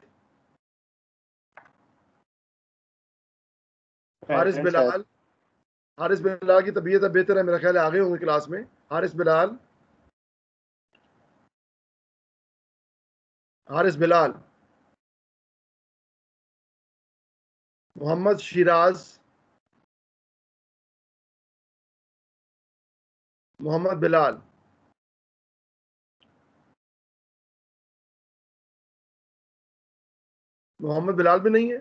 हारिस बिलाल। हारिस बिलाल की तबीयत अब बेहतर है मेरा ख्याल है, आगे होंगे क्लास में। हारिस बिलाल, हारिस बिलाल। मोहम्मद शिराज, मोहम्मद बिलाल। मोहम्मद बिलाल भी नहीं है।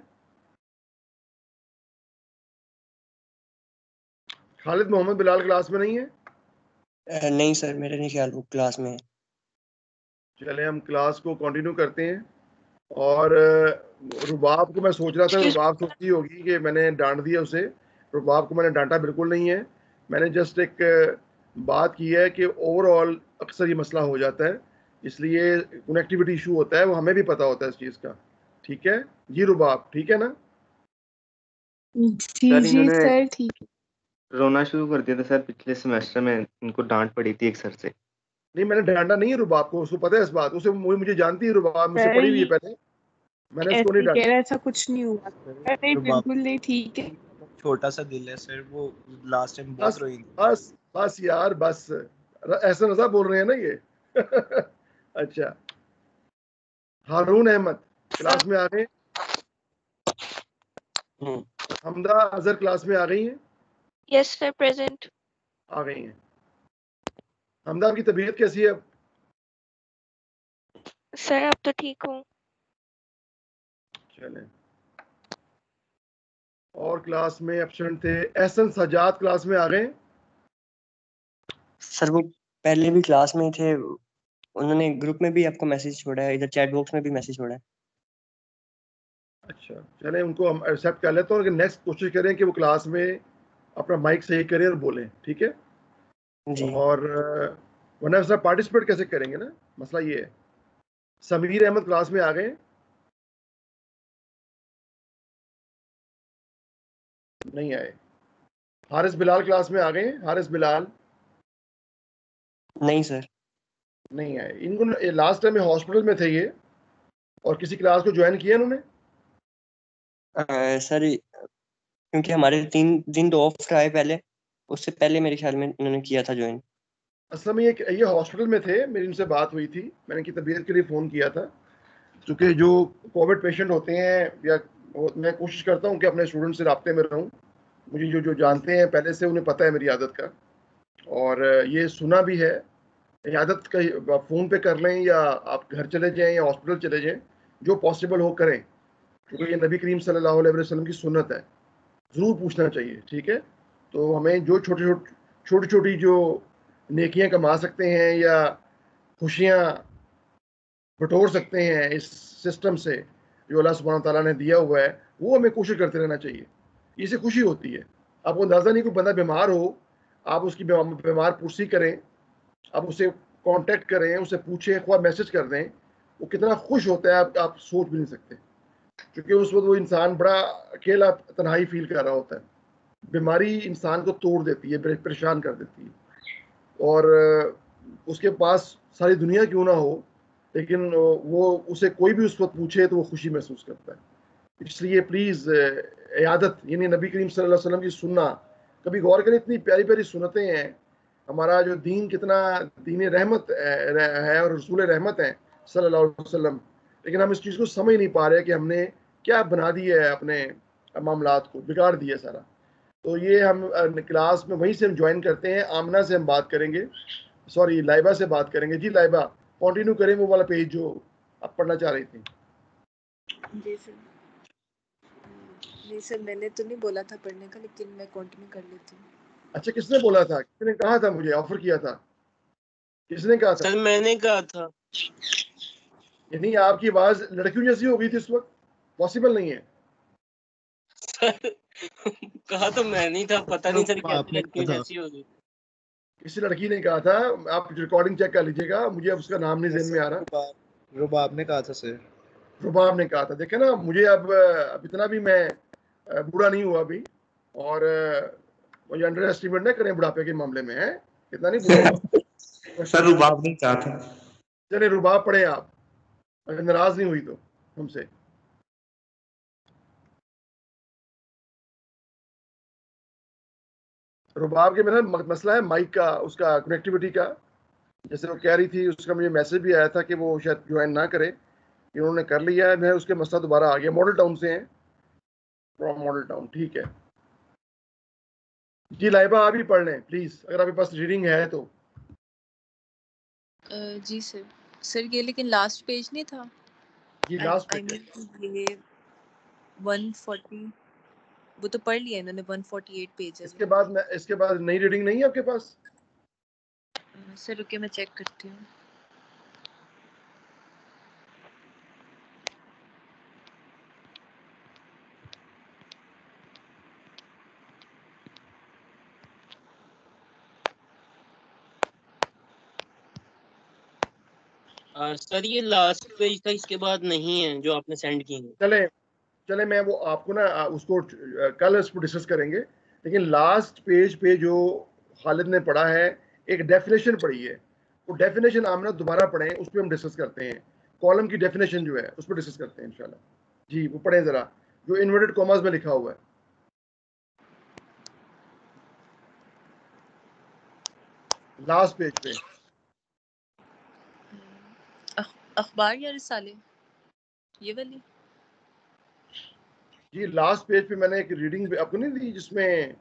खालिद मोहम्मद बिलाल क्लास में नहीं है। नहीं सर, मेरे नहीं ख्याल वो क्लास में है। चले हम क्लास को कंटिन्यू करते हैं। और रुबाब को मैं सोच रहा था, रुबाब सोचती होगी कि मैंने डांट दिया उसे। रुबाब को मैंने डांटा बिल्कुल नहीं है। मैंने जस्ट एक बात की है कि ओवरऑल अक्सर ये मसला हो जाता है, इसलिए कनेक्टिविटी इशू होता है, वो हमें भी पता होता है इस चीज़ का। ठीक है जी रुबाब, ठीक है ना? जी सर जी इन्होंने सर ठीक है। रोना शुरू कर दिया था सर, पिछले सेमेस्टर में इनको डांट पड़ी थी एक सर से। नहीं मैंने डांटा नहीं है रुबाब को, उसको पता है इस बात, उसे मुझे जानती है रुबाब, मुझसे सर पढ़ी हुई है ये पहले, मैंने उसको नहीं ऐसे कह डांटा। रहा, ऐसा कुछ नहीं हुआ। अरे रुबाब बिल्कुल नहीं, ठीक है। छोटा सा दिल है सर, वो लास्ट टाइम बहुत बस रोई थी। बस बस यार बस, ऐसा नजा बोल रहे हैं ना ये। अच्छा, हारून अहमद क्लास में आ गए। हमदा अजहर क्लास में आ गई हैं? Yes sir, present. आ गई हैं। हमदा आपकी तबीयत कैसी है अब? सर अब तो ठीक हूँ। चलें। और क्लास में एब्सेंट थे एहसन सजाद, क्लास में आ गए? सर वो पहले भी क्लास में थे, उन्होंने ग्रुप में भी आपको मैसेज छोड़ा है, इधर चैट बॉक्स में भी मैसेज छोड़ा है। अच्छा चलें, उनको हम एक्सेप्ट कर लेते हैं, और नेक्स्ट कोशिश करें कि वो क्लास में अपना माइक सही करें और बोलें, ठीक है? जी और वरना सर पार्टिसिपेट कैसे करेंगे ना, मसला ये है। समीर अहमद क्लास में आ गए? नहीं आए। हारिस बिलाल क्लास में आ गए? हारिस बिलाल नहीं सर। नहीं आए। इनको लास्ट टाइम हॉस्पिटल में थे ये, और किसी क्लास को ज्वाइन किया इन्होंने? सर क्योंकि हमारे 3 दिन तो ऑफ रहा है पहले, उससे पहले मेरे ख्याल में उन्होंने किया था ज्वाइन। असल में ये हॉस्पिटल में थे, मेरी इनसे बात हुई थी, मैंने इनकी तबीयत के लिए फ़ोन किया था, क्योंकि जो कोविड पेशेंट होते हैं, या मैं कोशिश करता हूँ कि अपने स्टूडेंट से राब्ते में रहूँ। मुझे जो जो जानते हैं पहले से, उन्हें पता है मेरी आदत का, और ये सुना भी है। ये आदत का फ़ोन पे कर लें, या आप घर चले जाएँ या हॉस्पिटल चले जाएँ, जो पॉसिबल हो करें, क्योंकि ये नबी करीम सल्लल्लाहु अलैहि वसल्लम की सुन्नत है। ज़रूर पूछना चाहिए, ठीक है? तो हमें जो छोटी छोटी जो नेकियां कमा सकते हैं या खुशियां बटोर सकते हैं इस सिस्टम से जो अल्लाह सुब्हानहू तआला ने दिया हुआ है, वो हमें कोशिश करते रहना चाहिए। इससे खुशी होती है। आपको अंदाज़ा नहीं, कोई बंदा बीमार हो, आप उसकी बीमार पुरसी करें, आप उसे कांटेक्ट करें, उसे पूछें, ख्वाह मैसेज कर दें, वो कितना खुश होता है आप सोच भी नहीं सकते। क्योंकि उस वक्त वो इंसान बड़ा अकेला तन्हाई फील कर रहा होता है। बीमारी इंसान को तोड़ देती है, परेशान कर देती है, और उसके पास सारी दुनिया क्यों ना हो, लेकिन वो उसे कोई भी उस वक्त पूछे तो वो खुशी महसूस करता है। इसलिए प्लीज़ इयादत, यानी नबी करीम सल्लल्लाहु अलैहि वसल्लम की सुन्ना, कभी गौर करें, इतनी प्यारी प्यारी सुन्नतें हैं। हमारा जो दीन कितना दीन रहमत है और रसूल रहमत है सल्लल्लाहु अलैहि वसल्लम, लेकिन हम इस चीज़ को समझ नहीं पा रहे कि हमने क्या बना दिया है, अपने मामलात को बिगाड़ दिया सारा। तो ये हम क्लास में वहीं से हम ज्वाइन करते हैं। आमना से हम बात करेंगे, सॉरी लाइबा से बात करेंगे। जी लाइबा, कंटिन्यू करें वो वाला पेज जो आप पढ़ना चाह रही थी। जी सर। नहीं सर, मैंने तो नहीं बोला था पढ़ने का, लेकिन मैं कंटिन्यू कर लेती हूँ। अच्छा, किसने बोला था? किसने कहा था? मुझे ऑफर किया था? किसने कहा था? सर मैंने कहा था। यानी आपकी आवाज लड़कियों जैसी हो गई थी इस वक्त? पॉसिबल नहीं है सर कहा तो मैं नहीं था, पता नहीं सर क्या लड़कियों जैसी होगी। किसी लड़की ने कहा था, आप रिकॉर्डिंग चेक कर लीजिएगा, मुझे अब उसका नाम नहीं ज़हन में आ रहा। रुबाब ने कहा था सर। रुबाब ने कहा था। देखे ना, मुझे अब इतना भी मैं बूढ़ा नहीं हुआ अभी, और मुझे अंडर एस्टिमेट ना करें बुढ़ापे के मामले में, है कितना नहीं बूढ़ा हुआ। सर रुबाब ने कहा था। चले रुबाब पढ़े आप, अगर नाराज नहीं हुई तो हमसे। रुबाब के मेरा मसला है माइक का, उसका कनेक्टिविटी का। जैसे वो कह रही थी, उसका मुझे मैसेज भी आया था कि वो शायद ज्वाइन ना करे, कि उन्होंने कर लिया है। मैं उसके मसला दोबारा आ गया। मॉडल टाउन से हैं, फ्रॉम मॉडल टाउन, ठीक है। जी लाइबा, आप ही पढ़ लें प्लीज, अगर आपके पास रीडिंग है तो। जी सर। सर ये लेकिन लास्ट पेज नहीं था? जी लास्ट पेज। ये 140 वो तो पढ़ लिया इन्होंने, 148 पेज है। इसके बाद नई रीडिंग नहीं है आपके पास? सर रुके, मैं चेक करती हूँ। सर ये लास्ट पेज था, इसके बाद नहीं है जो आपने सेंड की है। चले मैं वो आपको ना उसको कल इसको डिस्कस करेंगे, लेकिन लास्ट पेज पे जो खालिद ने पढ़ा है, एक डेफिनेशन पढ़ी है, वो डेफिनेशन आमना दोबारा पढ़ें, उस पर हम डिस्कस करते हैं। कॉलम की डेफिनेशन जो है उस पर डिस्कस करते हैं इंशाल्लाह। जी वो पढ़ें ज़रा, जो इन्वर्टेड कॉमास में लिखा हुआ है लास्ट पेज पे। अखबार या रिसाले, ये वाली? जी लास्ट पेज पे मैंने एक रीडिंग आपको नहीं दी, जिसमें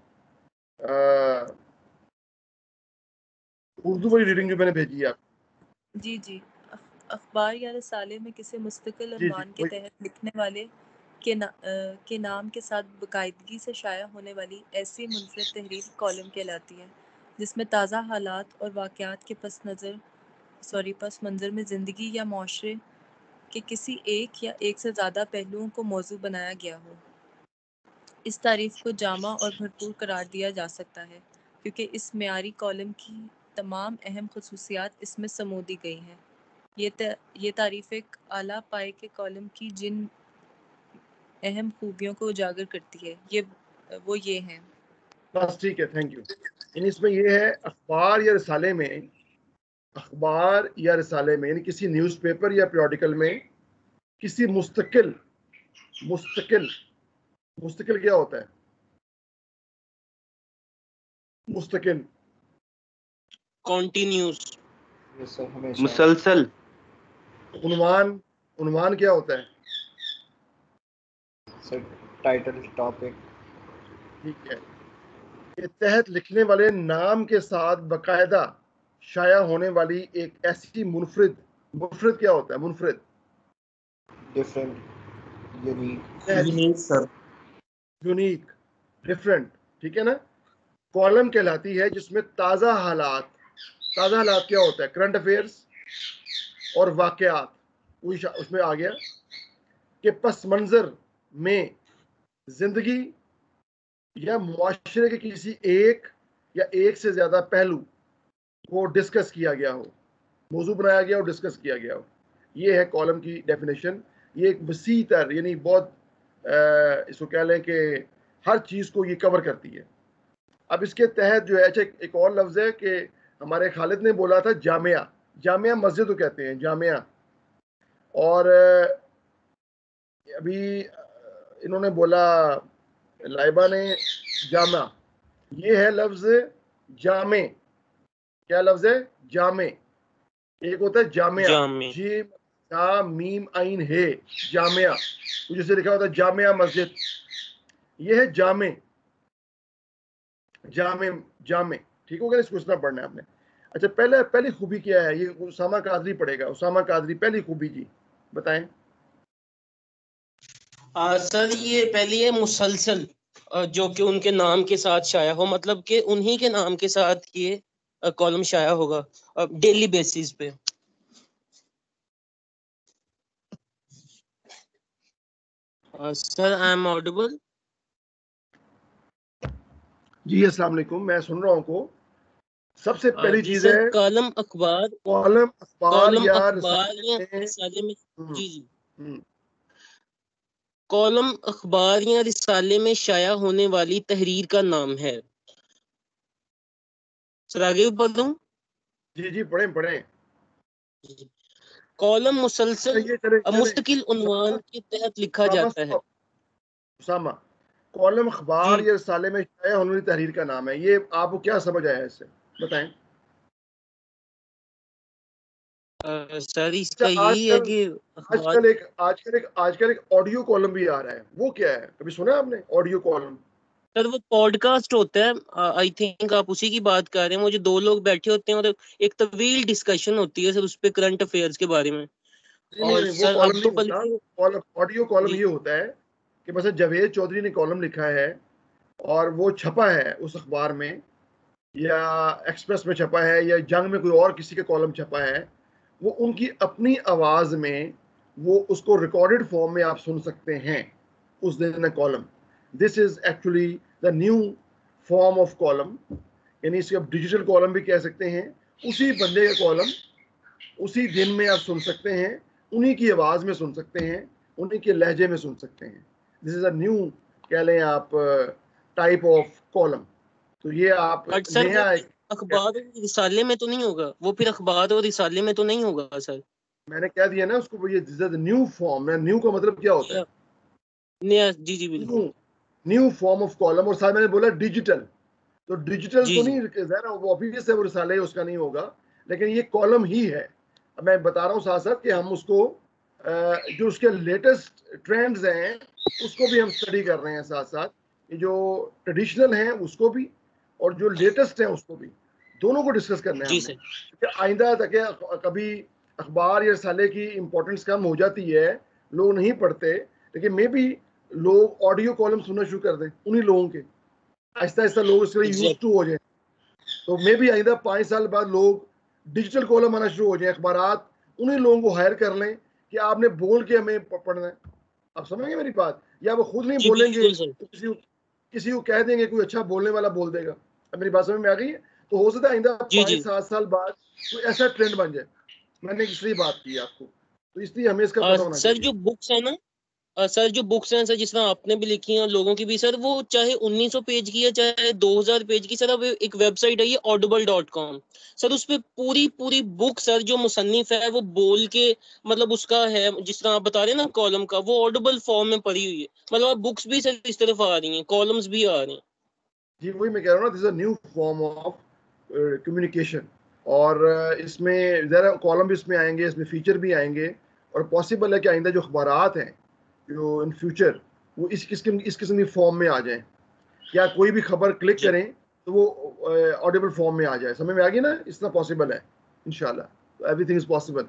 उर्दू वाली रीडिंग जो मैंने भेजी है आप। जी जी। अखबार या रिसाले में किसी मुस्तकिल उन्वान के तहत लिखने वाले के नाम के साथ बाकायदगी से शाया होने वाली ऐसी मुनफरद तहरीर कॉलम कहलाती है, जिसमें ताज़ा हालात और वाक़यात के पस मंज़र में ज़िंदगी या माशरे के किसी एक या एक से ज़्यादा पहलुओं को मौजू बनाया गया हो। इस तारीफ़ को जामा और भरपूर करार दिया जा सकता है, क्योंकि इस मेयारी कॉलम की तमाम अहम खसूसियात इसमें समूदी गई हैं। ये तारीफ़ एक आला पाए के कॉलम की जिन अहम खूबियों को उजागर करती है, ये हैं। बस ठीक है, थैंक यू। इसमें ये है, अखबार या रिसाले में, अखबार या रिसाले में यानी किसी न्यूज़पेपर या पीरियोडिकल में किसी मुस्तकिल क्या होता है? मुस्तकिल, कॉन्टिन्यूस, मुसलसल। उन्वान क्या होता है? Sir title, topic. ठीक है। के तहत लिखने वाले नाम के साथ बकायदा शाया होने वाली एक ऐसी मुनफरिद क्या होता है? मुनफरिद, डिफरेंट, यूनिक, डिफरेंट, ठीक है ना? कॉलम कहलाती है जिसमें ताज़ा हालात ताज़ा हालात क्या होता है? करंट अफेयर्स और वाक़यात, वही उसमें आ गया कि पस मंज़र में ज़िंदगी या मुआशरे के किसी एक या एक से ज़्यादा पहलू को डिस्कस किया गया हो, मौजू बनाया गया और डिस्कस किया गया हो। ये है कॉलम की डेफिनेशन। ये एक वसी तर, यानी बहुत इसको कह लें कि हर चीज़ को ये कवर करती है। अब इसके तहत जो है, अच्छा एक और लफ्ज़ है कि हमारे खालिद ने बोला था जामिया, जामिया मस्जिद को कहते हैं जामिया, और अभी इन्होंने बोला लाइबा ने जामा, ये है लफ्ज़ जामे। क्या लफ्ज़ है? जामे। एक होता है जामिया, जामे। जी मीम आइन है, जामिया, तो जैसे लिखा होता है जामिया मस्जिद, ये है जामे, जामे जामे। ठीक हो गया? इसको इस तरह पढ़ना है आपने। अच्छा, पहली खूबी क्या है? ये उसामा कादरी पढ़ेगा। उसामा कादरी, पहली खूबी जी बताएं। सर ये पहली है मुसलसल, जो कि उनके नाम के साथ शाया हो, मतलब कि उन्हीं के नाम के साथ ये कॉलम शाया होगा डेली बेसिस पे। Sir I am audible? जी अस्सलाम वालेकुम, मैं सुन रहा हूँ को। सबसे पहली जी चीज सर, है कॉलम अखबार, कॉलम अखबार कॉलम या अखबार या रिसाले रिसाले में। में। जी जी, कॉलम अखबार या रिसाले में शाया होने वाली तहरीर का नाम है। सर आगे भी पढ़ूं? जी जी, पढ़ें पढ़ें। कॉलम मुसलसल ये चले चले मुस्तकिल उन्वान के तहत लिखा जाता है। उसामा, कॉलम अखबार जी या रिसाले में शाया होने वाली तहरीर का नाम है। ये आपको क्या समझ आया इससे, बताएं। सर अच्छा, इसका यही है कि अखबार। आजकल एक ऑडियो कॉलम भी आ रहा है, वो क्या है? कभी सुना है आपने ऑडियो कॉलम? सर वो पॉडकास्ट होता है, आई थिंक आप उसी की बात कर रहे हैं। वो जो दो लोग बैठे होते हैं और एक तवील डिस्कशन होती है सर उस पे, करंट अफेयर्स के बारे में। और वो सर कॉलम अब नहीं तो होता। बल्कि ऑडियो कॉलम जी ये होता है कि مثلا जावेद चौधरी ने कॉलम लिखा है और वो छपा है उस अखबार में, या एक्सप्रेस में छपा है, या जंग में कोई और किसी का कॉलम छपा है, वो उनकी अपनी आवाज़ में वो उसको रिकॉर्डेड फॉर्म में आप सुन सकते हैं उस दिन का column. This is actually the new form of column, यानी इसे आप डिजिटल कॉलम भी कह सकते हैं। उसी बंदे का कॉलम उसी दिन में आप सुन सकते हैं, उन्हीं की आवाज़ में सुन सकते हैं, उन्हीं के लहजे में सुन सकते हैं। दिस इज अ न्यू, कह लें आप, टाइप ऑफ कॉलम। तो ये आप बट सर वो नया फिर अखबार और रिसाले में तो नहीं होगा, वो फिर अखबार और रिसाले में तो नहीं होगा सर। मैंने कह दिया ना उसको, ये this is new form. New का मतलब क्या होता है? नया, जी जी न्यू, बिल्कुल। New form of column. और साथ मैंने बोला डिजिटल, तो डिजिटल जी तो जी नहीं, ज़रा वो ऑब्वियस है, वो रिसाले उसका नहीं होगा, लेकिन ये कॉलम ही है। अब मैं बता रहा हूँ साथ साथ कि हम उसको जो उसके लेटेस्ट ट्रेंड्स हैं उसको भी हम स्टडी कर रहे हैं साथ साथ। ये जो ट्रेडिशनल हैं उसको भी, और जो लेटेस्ट हैं उसको भी, दोनों को डिस्कस करना है जी हमने। सर। क्योंकि आइंदा तक कभी अखबार या रिसाले की इम्पोर्टेंस कम हो जाती है, लोग नहीं पढ़ते, लेकिन मे बी लोग ऑडियो कॉलम सुनना शुरू कर दें उन्हीं लोगों के, आहिस्ता आहिस्ता लोग इसके यूज टू हो जाए। तो मे भी आइंदा 5 साल बाद लोग डिजिटल कॉलम आना शुरू हो जाए, अखबारात उन्हीं लोगों को हायर कर लें कि आपने बोल के हमें पढ़ना है। आप समझेंगे मेरी बात? या वो खुद नहीं जी बोलेंगे बिल्कुल सर। तो किसी को कह देंगे, कोई अच्छा बोलने वाला बोल देगा। अब मेरी बात समझ में आ गई है? तो हो सकता है आइंदा जी 5-7 साल बाद कोई ऐसा ट्रेंड बन जाए। मैंने इसलिए बात की आपको, तो इसलिए हमें इसका पता होना सर चाहिए। जो बुक्स है ना, सर जो बुक्स हैं सर, जिस तरह आपने भी लिखी हैं और लोगों की भी सर, वो चाहे 1900 पेज की है चाहे 2000 पेज की, सर अब एक वेबसाइट है ये audible.com। सर उस पे पूरी पूरी बुक सर, जो मुसन्निफ है वो बोल के, मतलब उसका है, जिस तरह आप बता रहे हैं ना कॉलम का, वो ऑडिबल फॉर्म में पड़ी हुई है। मतलब अब बुक्स भी सर इस तरफ आ रही हैं, कॉलम्स भी आ रहे हैं। जी वही मैं कह रहा हूँ ना, this is a new form of communication. और इसमें ज़रा कॉलम भी इसमें आएंगे, इसमें फीचर भी आएंगे, और पॉसिबल है कि आइंदा जो अखबारात हैं जो इन फ्यूचर वो इस किस्म की फॉर्म में आ जाएं। या कोई भी खबर क्लिक जी करें तो वो ऑडिबल फॉर्म में आ जाए। समझ में आ गई ना? इतना पॉसिबल है इंशाल्लाह, एवरीथिंग इज पॉसिबल।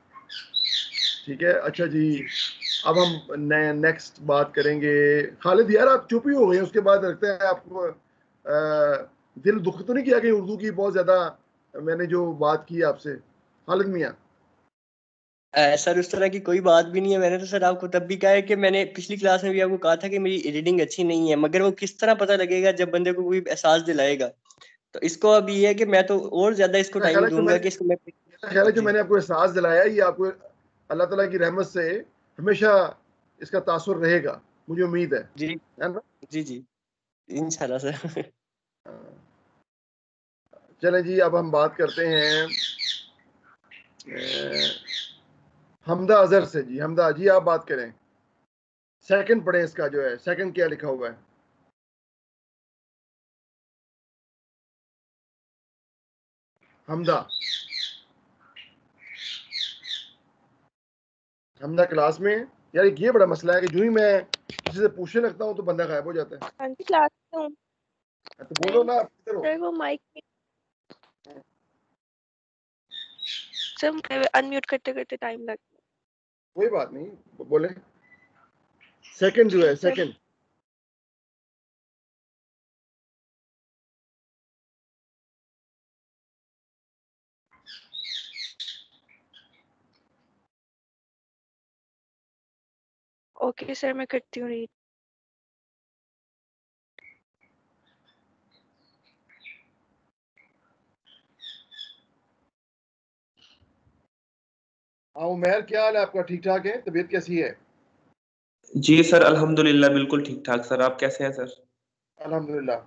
ठीक है, अच्छा जी, अब हम नेक्स्ट बात करेंगे। खालिद यार आप चुप ही हो गए, उसके बाद लगता है आपको दिल दुख तो नहीं किया कि उर्दू की बहुत ज़्यादा मैंने जो बात की आपसे खालिद मियां? सर उस तरह की कोई बात भी नहीं है। मैंने तो सर आपको तब भी कहा है कि मैंने पिछली क्लास में भी आपको कहा था कि मेरी रीडिंग अच्छी नहीं है, मगर वो किस तरह पता लगेगा जब बंदे को कोई एहसास दिलाएगा। तो इसको अब ये है कि मैं तो और ज्यादा इसको मेरा ख्याल टाइम है जो दूंगा कि इसको मैं मेरा ख्याल है जो जी मैंने आपको एहसास दिलाया ये आपको अल्लाह ताला की रहमत से हमेशा इसका तासुर रहेगा, मुझे उम्मीद है जी ना? जी जी इंशाल्लाह सर। चलें जी, अब हम बात करते हैं हमदा अजहर से। जी हमदा जी, आप बात करें। सेकंड पढ़ें इसका, जो है सेकंड क्या लिखा हुआ है। हमदा हमदा क्लास में है? यार ये बड़ा मसला है कि जो ही मैं किसी से पूछने लगता हूँ तो बंदा गायब हो जाता है। हाँ जी क्लास में हूँ। तो बोलो नहीं ना, किधर हो? सर, वो माइक सर अनम्यूट करते करते टाइम लगता है। कोई बात नहीं, बोले। सेकंड जो है, सर सेकंड ओके सर, मैं करती हूँ रीड। हाँ उमैर, क्या हाल है आपका? ठीक ठाक है? तबीयत कैसी है? जी सर अल्हम्दुलिल्लाह बिल्कुल ठीक ठाक। सर आप कैसे हैं सर? अल्हम्दुलिल्लाह।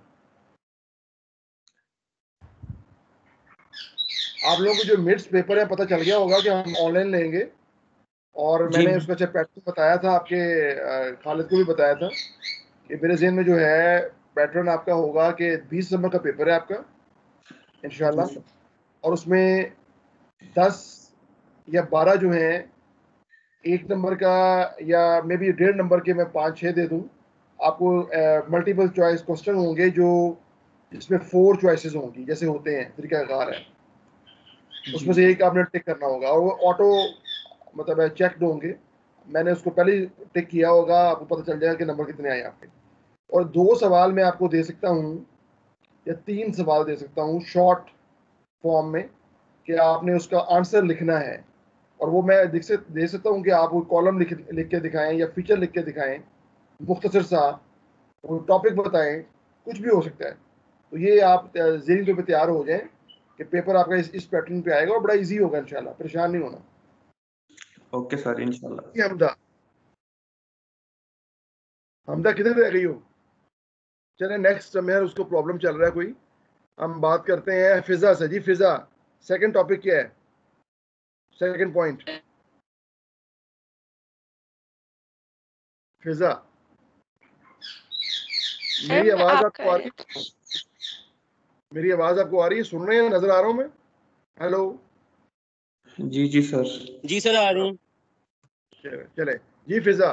आप लोगों को जो मिड्स पेपर है पता चल गया होगा कि हम ऑनलाइन लेंगे, और जी मैंने उसका पैटर्न बताया था आपके खालिद को भी बताया था कि मेरे जहन में जो है पैटर्न आपका होगा कि 20 नंबर का पेपर है आपका इंशाल्लाह, जी और उसमें 10 या 12 जो हैं 1 नंबर का, या मे बी 1.5 नंबर के मैं 5-6 दे दूं आपको। मल्टीपल चॉइस क्वेश्चन होंगे जो जिसमें 4 चॉइसेस होंगी, जैसे होते हैं तरीकाकार है, उसमें से एक आपने टिक करना होगा, और वो ऑटो मतलब चेकड होंगे। मैंने उसको पहले ही टिक किया होगा, आपको पता चल जाएगा कि नंबर कितने आए आपके। और 2 सवाल मैं आपको दे सकता हूँ या 3 सवाल दे सकता हूँ शॉर्ट फॉर्म में, कि आपने उसका आंसर लिखना है, और वो मैं दे सकता हूँ कि आप वो कॉलम लिख के दिखाएं या फीचर लिख के दिखाएं, मुख्तसर सा वो टॉपिक बताएं, कुछ भी हो सकता है। तो ये आप ज़हनी तौर पे तैयार हो जाएं कि पेपर आपका इस पैटर्न पे आएगा और बड़ा इजी होगा इंशाल्लाह, परेशान नहीं होना। ओके सर इंशाल्लाह। ये हमदा हमदा किधर रह गई हो? चले नेक्स्ट में, उसको प्रॉब्लम चल रहा है कोई। हम बात करते हैं फिजा से। जी फिजा, सेकंड टॉपिक क्या है? सेकंड पॉइंट फिजा, सर मेरी मैं आवाज आपको आपका आ रही है? मेरी आवाज आपको आ रही है? सुन रहे हैं? नजर आ रहा हूं मैं? हेलो? जी जी सर। जी सर आ रही हूँ। चले जी फिजा,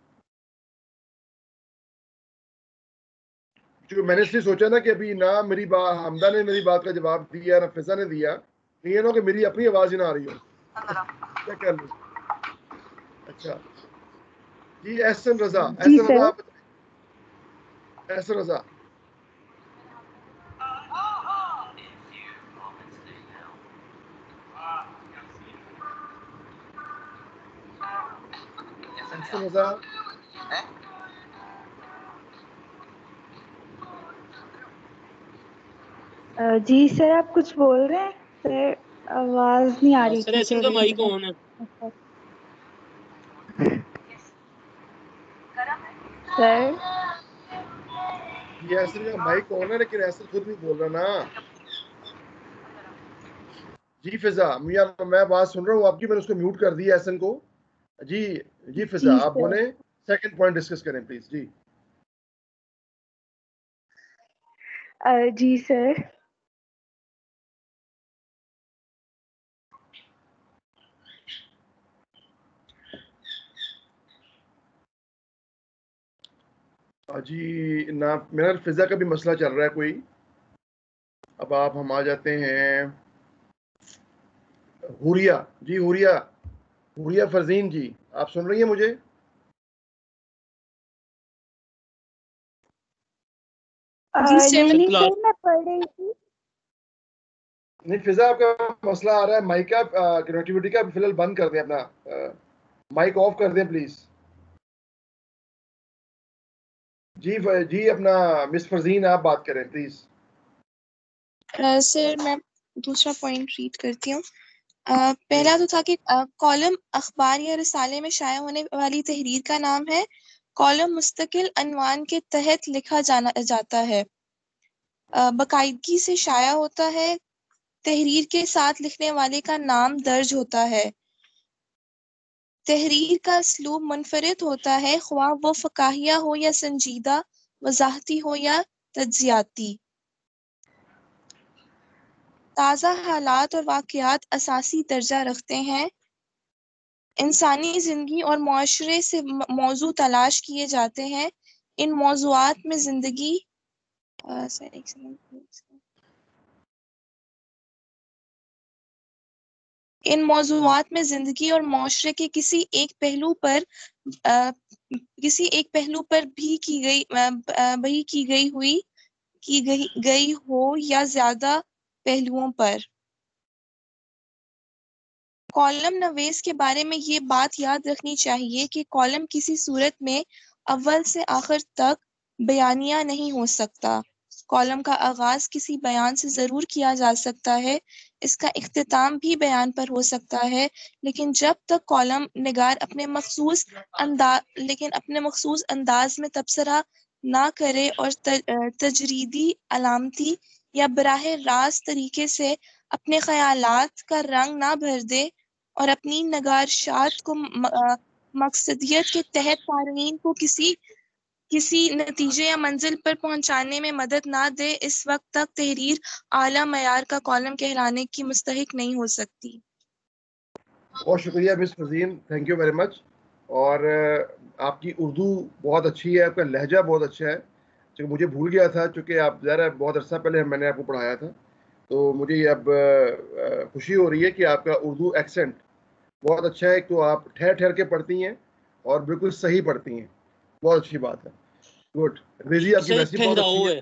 जो मैंने इसलिए सोचा ना कि अभी ना मेरी बात, हमदा ने मेरी बात का जवाब दिया ना फिजा ने दिया, तो ये ना कि मेरी अपनी आवाज ही ना आ रही हो, क्या कर लूं? अच्छा जी, एहसन रजा, जी एहसन रजा सर। आप बताएं। एहसन रजा, एहसन रजा, जी सर, आप कुछ बोल रहे हैं? सर आवाज नहीं आ रही सर थी ऐसे का थोड़ी माइक देर। ऑन है। सर ये एहसन का माइक ऑन है, लेकिन एहसन खुद नहीं बोल रहा ना। जी फिजा मियां, मैं बात सुन रहा हूँ आपकी, मैंने उसको म्यूट कर दिया एहसन को। जी जी फिजा, जी आप सर। बोले, सेकंड पॉइंट डिस्कस करें प्लीज। जी जी सर। जी ना, मेरा फिजा का भी मसला चल रहा है कोई। अब आप हम आ जाते हैं हुरिया। जी हुरिया, हुरिया फरजीन जी, आप सुन रही हैं मुझे? जी सर नहीं सर नहीं क्लास सर, मैं पढ़ रही थी। नहीं फिजा, आपका मसला आ रहा है माइक का, कनेक्टिविटी का फिलहाल बंद कर दें, अपना माइक ऑफ कर दें प्लीज। जी अपना मिस फरजीन आप बात करें प्लीज। सर मैं दूसरा पॉइंट रीड करती हूँ। पहला तो था कि कॉलम अखबार या रिसाले में शाया होने वाली तहरीर का नाम है। कॉलम मुस्तकिल अनवान के तहत लिखा जाता है, बाकायदगी से शाया होता है, तहरीर के साथ लिखने वाले का नाम दर्ज होता है, तहरीर का असलूब मुनफरिद होता है, ख्वाह वो फकाहिया हो या संजीदा, वजाहती हो या तज्जियाती। ताज़ा हालात और वाक़यात असासी दर्जा रखते हैं। इंसानी ज़िंदगी और मुआशरे से मौजू तलाश किए जाते हैं। इन मौज़ूआत में ज़िंदगी इन मौज़ूआत में ज़िंदगी और मुआशरे के किसी एक पहलू पर भी की गई हो या ज़्यादा पहलुओं पर। कॉलम नवेस के बारे में ये बात याद रखनी चाहिए कि कॉलम किसी सूरत में अव्वल से आखिर तक बयानिया नहीं हो सकता। कॉलम का आगाज किसी बयान से ज़रूर किया जा सकता है, इसका इख्तिताम भी बयान पर हो सकता है, लेकिन जब तक कॉलम निगार अपने मखसूस अंदाज में तबसरा ना करे और तजरीदी, अलामती या बराह रास्त तरीके से अपने ख्यालात का रंग ना भर दे और अपनी नगारशात को मकसदियत के तहत क़ारीन को किसी नतीजे या मंजिल पर पहुंचाने में मदद ना दे, इस वक्त तक तहरीर आला मयार का कॉलम कहलाने की मुस्तहिक नहीं हो सकती। बहुत शुक्रिया miss Farzeen, thank you very much. और आपकी उर्दू बहुत अच्छी है, आपका लहजा बहुत अच्छा है, क्योंकि मुझे भूल गया था, चूँकि आप ज़रा बहुत अर्सा पहले मैंने आपको पढ़ाया था, तो मुझे अब खुशी हो रही है कि आपका उर्दू एक्सेंट बहुत अच्छा है। एक तो आप ठहर ठहर के पढ़ती हैं और बिल्कुल सही पढ़ती हैं, बहुत अच्छी बात है, गुड। अंग्रेजी आपकी वैसे बहुत अच्छी है,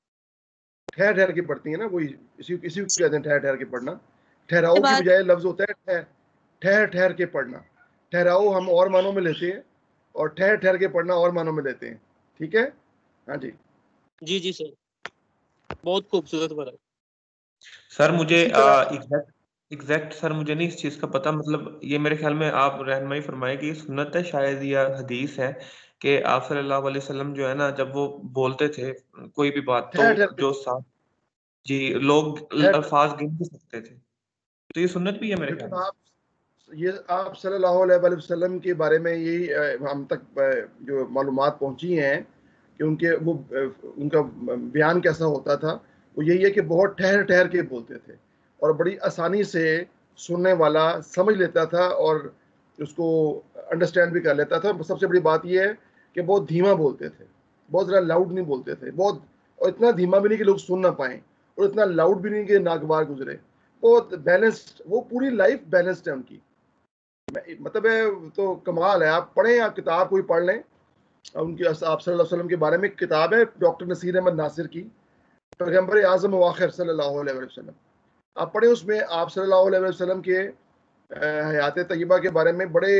ठहर ठहर के पढ़ती हैं ना, वही इसी को कहते हैं ठहर ठहर के पढ़ना। ठहराओ की बजाय लफ्ज होता है ठहर ठहर के पढ़ना। ठहराओ हम और मानों में लेते हैं और ठहर ठहर के पढ़ना और मानों में लेते हैं, ठीक है? हाँ जी जी सर, बहुत खूबसूरत पढ़ा सर। मुझे एग्जैक्ट सर मुझे नहीं इस चीज का पता, मतलब ये मेरे ख्याल में आप रहनुमाई फरमाए कि सुन्नत है शायद या हदीस है कि आप सल्लल्लाहु अलैहि वसल्लम जो है ना, जब वो बोलते थे कोई भी बात तो जो साथ जी लोग अल्फाज गिन भी सकते थे, तो ये सुन्नत भी है मेरे ख्याल में। आप सल्लल्लाहु अलैहि वसल्लम के बारे में यही हम तक जो मालूमात पहुंची हैं कि उनका बयान कैसा होता था, वो यही है कि बहुत ठहर ठहर के बोलते थे और बड़ी आसानी से सुनने वाला समझ लेता था और उसको अंडरस्टैंड भी कर लेता था। सबसे बड़ी बात यह है कि बहुत धीमा बोलते थे, बहुत ज़्यादा लाउड नहीं बोलते थे, बहुत, और इतना धीमा भी नहीं कि लोग सुन ना पाएँ और इतना लाउड भी नहीं कि नागवार गुजरे, बहुत बैलेंस्ड। वो पूरी लाइफ बैलेंस्ड है उनकी, मतलब है तो कमाल है। आप पढ़ें, आप किताब कोई पढ़ लें उनकी, आप सल्लल्लाहु अलैहि वसल्लम के बारे में किताब है डॉक्टर नसीर अहमद नासिर की, पैगंबर आज़म व आखिर सल्लल्लाहु अलैहि वसल्लम। आप पढ़ें, उसमें आप सल्लल्लाहु अलैहि वसल्लम के हयात तय्यबा के बारे में बड़े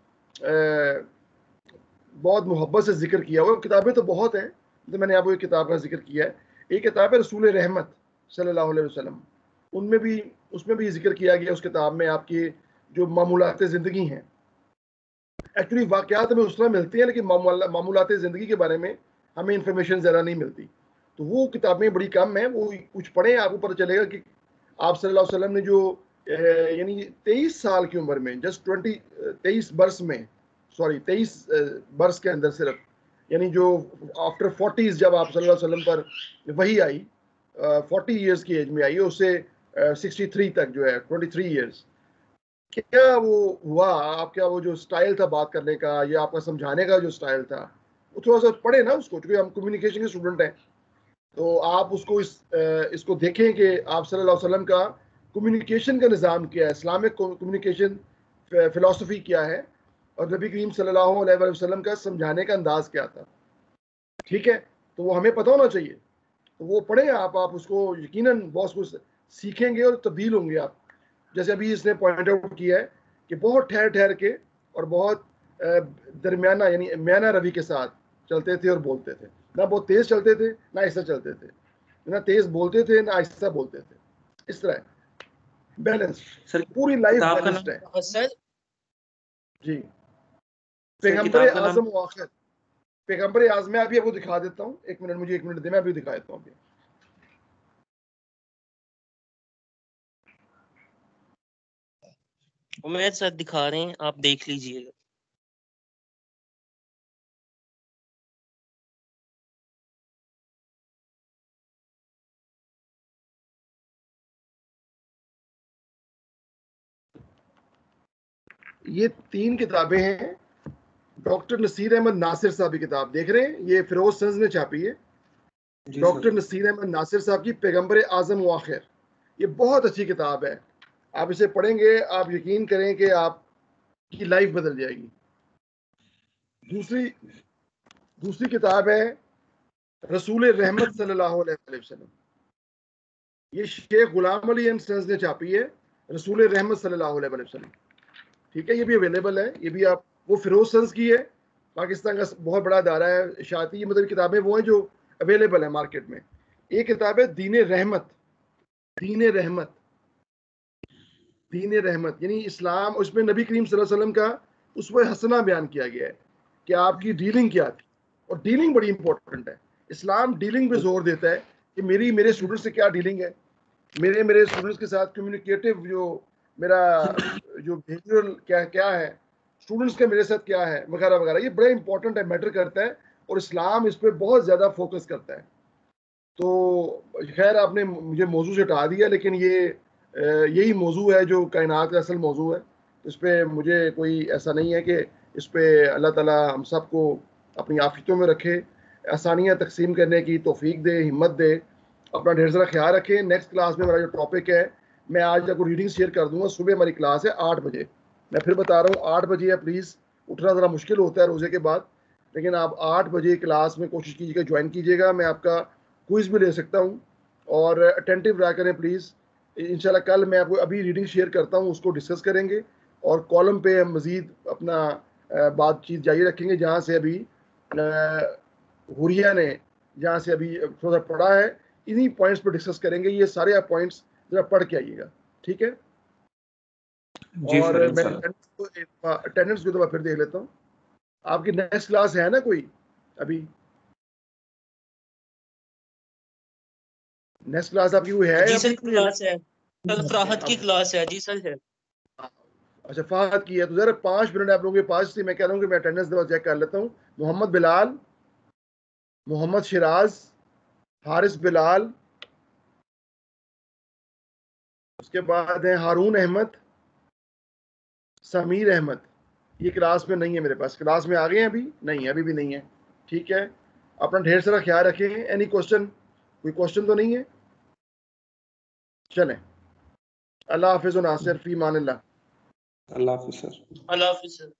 बहुत मोहब्बत से जिक्र किया हुआ। किताबें तो बहुत हैं, तो मैंने आपको एक किताब का जिक्र किया है। एक किताब है रसूल रहमत सल्लल्लाहु अलैहि वसल्लम, उसमें भी जिक्र किया गया उस किताब में आपकी जो मामूलात ज़िंदगी हैं। एक्चुअली वाक़यात में उसमें मिलती हैं, लेकिन मामूलात ज़िंदगी के बारे में हमें इंफॉर्मेशन ज़रा नहीं मिलती, तो वो किताबें बड़ी कम हैं। वो कुछ पढ़ें, आपको पता चलेगा कि आप सल्लल्लाहु अलैहि वसल्लम ने जो यानी 23 साल की उम्र में, जस्ट 23 बरस में, सॉरी 23 बरस के अंदर सिर्फ, यानी जो आफ्टर 40s जब आप सल्लल्लाहु अलैहि वसल्लम पर वही आई, 40 ईयर्स की एज में आई, उससे 63 तक जो है 23 ईयर्स, क्या वो हुआ आपका, वो जो स्टाइल था बात करने का या आपका समझाने का जो स्टाइल था, वो थोड़ा सा पढ़े ना उसको, क्योंकि हम कम्युनिकेशन के स्टूडेंट हैं, तो आप उसको इसको देखें कि आप सल्लल्लाहु अलैहि वसल्लम का कम्युनिकेशन का निज़ाम क्या है, इस्लामिक कम्युनिकेशन फ़िलासफ़ी क्या है, और नबी करीम सल्लल्लाहु अलैहि वसल्लम का समझाने का अंदाज क्या था, ठीक है? तो वो हमें पता होना चाहिए, तो वो पढ़ें आप उसको, यकीनन बहुत कुछ सीखेंगे और तब्दील होंगे आप। जैसे अभी इसने पॉइंट आउट किया है कि बहुत ठहर ठहर के और बहुत दरमियाना यानी म्याना रवि के साथ चलते थे और बोलते थे, ना बहुत तेज चलते थे ना ऐसा चलते थे, ना तेज बोलते थे ना ऐसा बोलते थे, इस तरह बैलेंस, पूरी लाइफ बैलेंस्ड है। सर जी पैगंबर आज़म व आखिर, पैगंबर आज़म, मैं अभी आपको दिखा देता हूँ, एक मिनट मुझे, एक मिनट दे, मैं अभी दिखा देता हूँ अभी। उमैद सर दिखा रहे हैं, आप देख लीजिएगा। ये 3 किताबें हैं, डॉक्टर नसीर अहमद नासिर साहब की किताब देख रहे हैं, ये फिरोज सन्स ने छापी है, डॉक्टर नसीर अहमद नासिर साहब की पैगंबर आज़म व आखिर। ये बहुत अच्छी किताब है, आप इसे पढ़ेंगे, आप यकीन करें कि आपकी लाइफ बदल जाएगी। दूसरी किताब है रसूल रहमत सल्लल्लाहु अलैहि वसल्लम, ये शेख गुलाम अली एंड सन्स ने छापी है, रसूल रहमत सल्लल्लाहु अलैहि वसल्लम। ठीक है, ये भी अवेलेबल है, ये भी आप, वो फिरोज सन्स की है, पाकिस्तान का बहुत बड़ा अदारा है इशाअती, ये मतलब किताबें वो हैं जो अवेलेबल है मार्केट में। एक किताब है दीन रहमत, दीन रहमत, दीन रहमत यानी इस्लाम, उसमें नबी करीम सल्लल्लाहु अलैहि वसल्लम का उसमें हसना बयान किया गया है कि आपकी डीलिंग क्या थी, और डीलिंग बड़ी इंपॉर्टेंट है। इस्लाम डीलिंग पे जोर देता है कि मेरे स्टूडेंट्स से क्या डीलिंग है, मेरे स्टूडेंट्स के साथ कम्युनिकेटिव जो मेरा जो बिहेवियरल क्या है, स्टूडेंट्स का मेरे साथ क्या है वगैरह वगैरह, ये बड़ा इंपॉर्टेंट है, मैटर करता है, और इस्लाम इस पर बहुत ज़्यादा फोकस करता है। तो खैर आपने मुझे मौजू से हटा दिया, लेकिन ये यही मौजू है जो कायनात का असल मौजू है। इस पर मुझे कोई ऐसा नहीं है कि इस पर अल्लाह ताला हम सबको अपनी आफियतों में रखे, आसानियाँ तकसीम करने की तौफीक दे, हिम्मत दे। अपना ढेर सारा ख्याल रखें। नेक्स्ट क्लास में मेरा जो टॉपिक है, मैं आज आपको रीडिंग शेयर कर दूंगा। सुबह हमारी क्लास है 8 बजे, मैं फिर बता रहा हूँ 8 बजे है। प्लीज़ उठना ज़रा मुश्किल होता है रोज़े के बाद, लेकिन आप 8 बजे क्लास में कोशिश कीजिएगा, ज्वाइन कीजिएगा। मैं आपका क्विज़ भी ले सकता हूँ, और अटेंटिव रहा करें प्लीज़। इंशाल्लाह कल मैं आपको अभी रीडिंग शेयर करता हूँ, उसको डिस्कस करेंगे, और कॉलम पे हम मज़ीद अपना बातचीत जारी रखेंगे जहाँ से अभी हुरिया ने जहाँ से अभी थोड़ा पढ़ा है, इन्हीं पॉइंट्स पर डिस्कस करेंगे। ये सारे आप पॉइंट्स जरा पढ़ के आइएगा, ठीक है? और मैं अटेंडेंस को तो फिर देख लेता हूँ। आपकी नेक्स्ट क्लास है ना कोई अभी? नेक्स्ट क्लास आपकी वो है? जी सर क्लास है, कल फराहत की क्लास है। जी सर है। अच्छा फहद की है, तो जरा 5 मिनट आप लोगों के पास थी, मैं कह रहा हूँ कि मैं अटेंडेंस दवा चेक कर लेता हूँ। मोहम्मद बिलाल, मोहम्मद शिराज, हारिस बिलाल, उसके बाद है हारून अहमद, समीर अहमद। ये क्लास में नहीं है मेरे पास। क्लास में आ गए हैं? अभी नहीं है, अभी भी नहीं है। ठीक है, अपना ढेर सारा ख्याल रखें। Any question? कोई क्वेश्चन तो नहीं है? चलें, अल्लाह हाफिज़ व नासिर फी मान अल्लाह। अल्लाह हाफिज़ सर। अल्लाह हाफिज़ सर।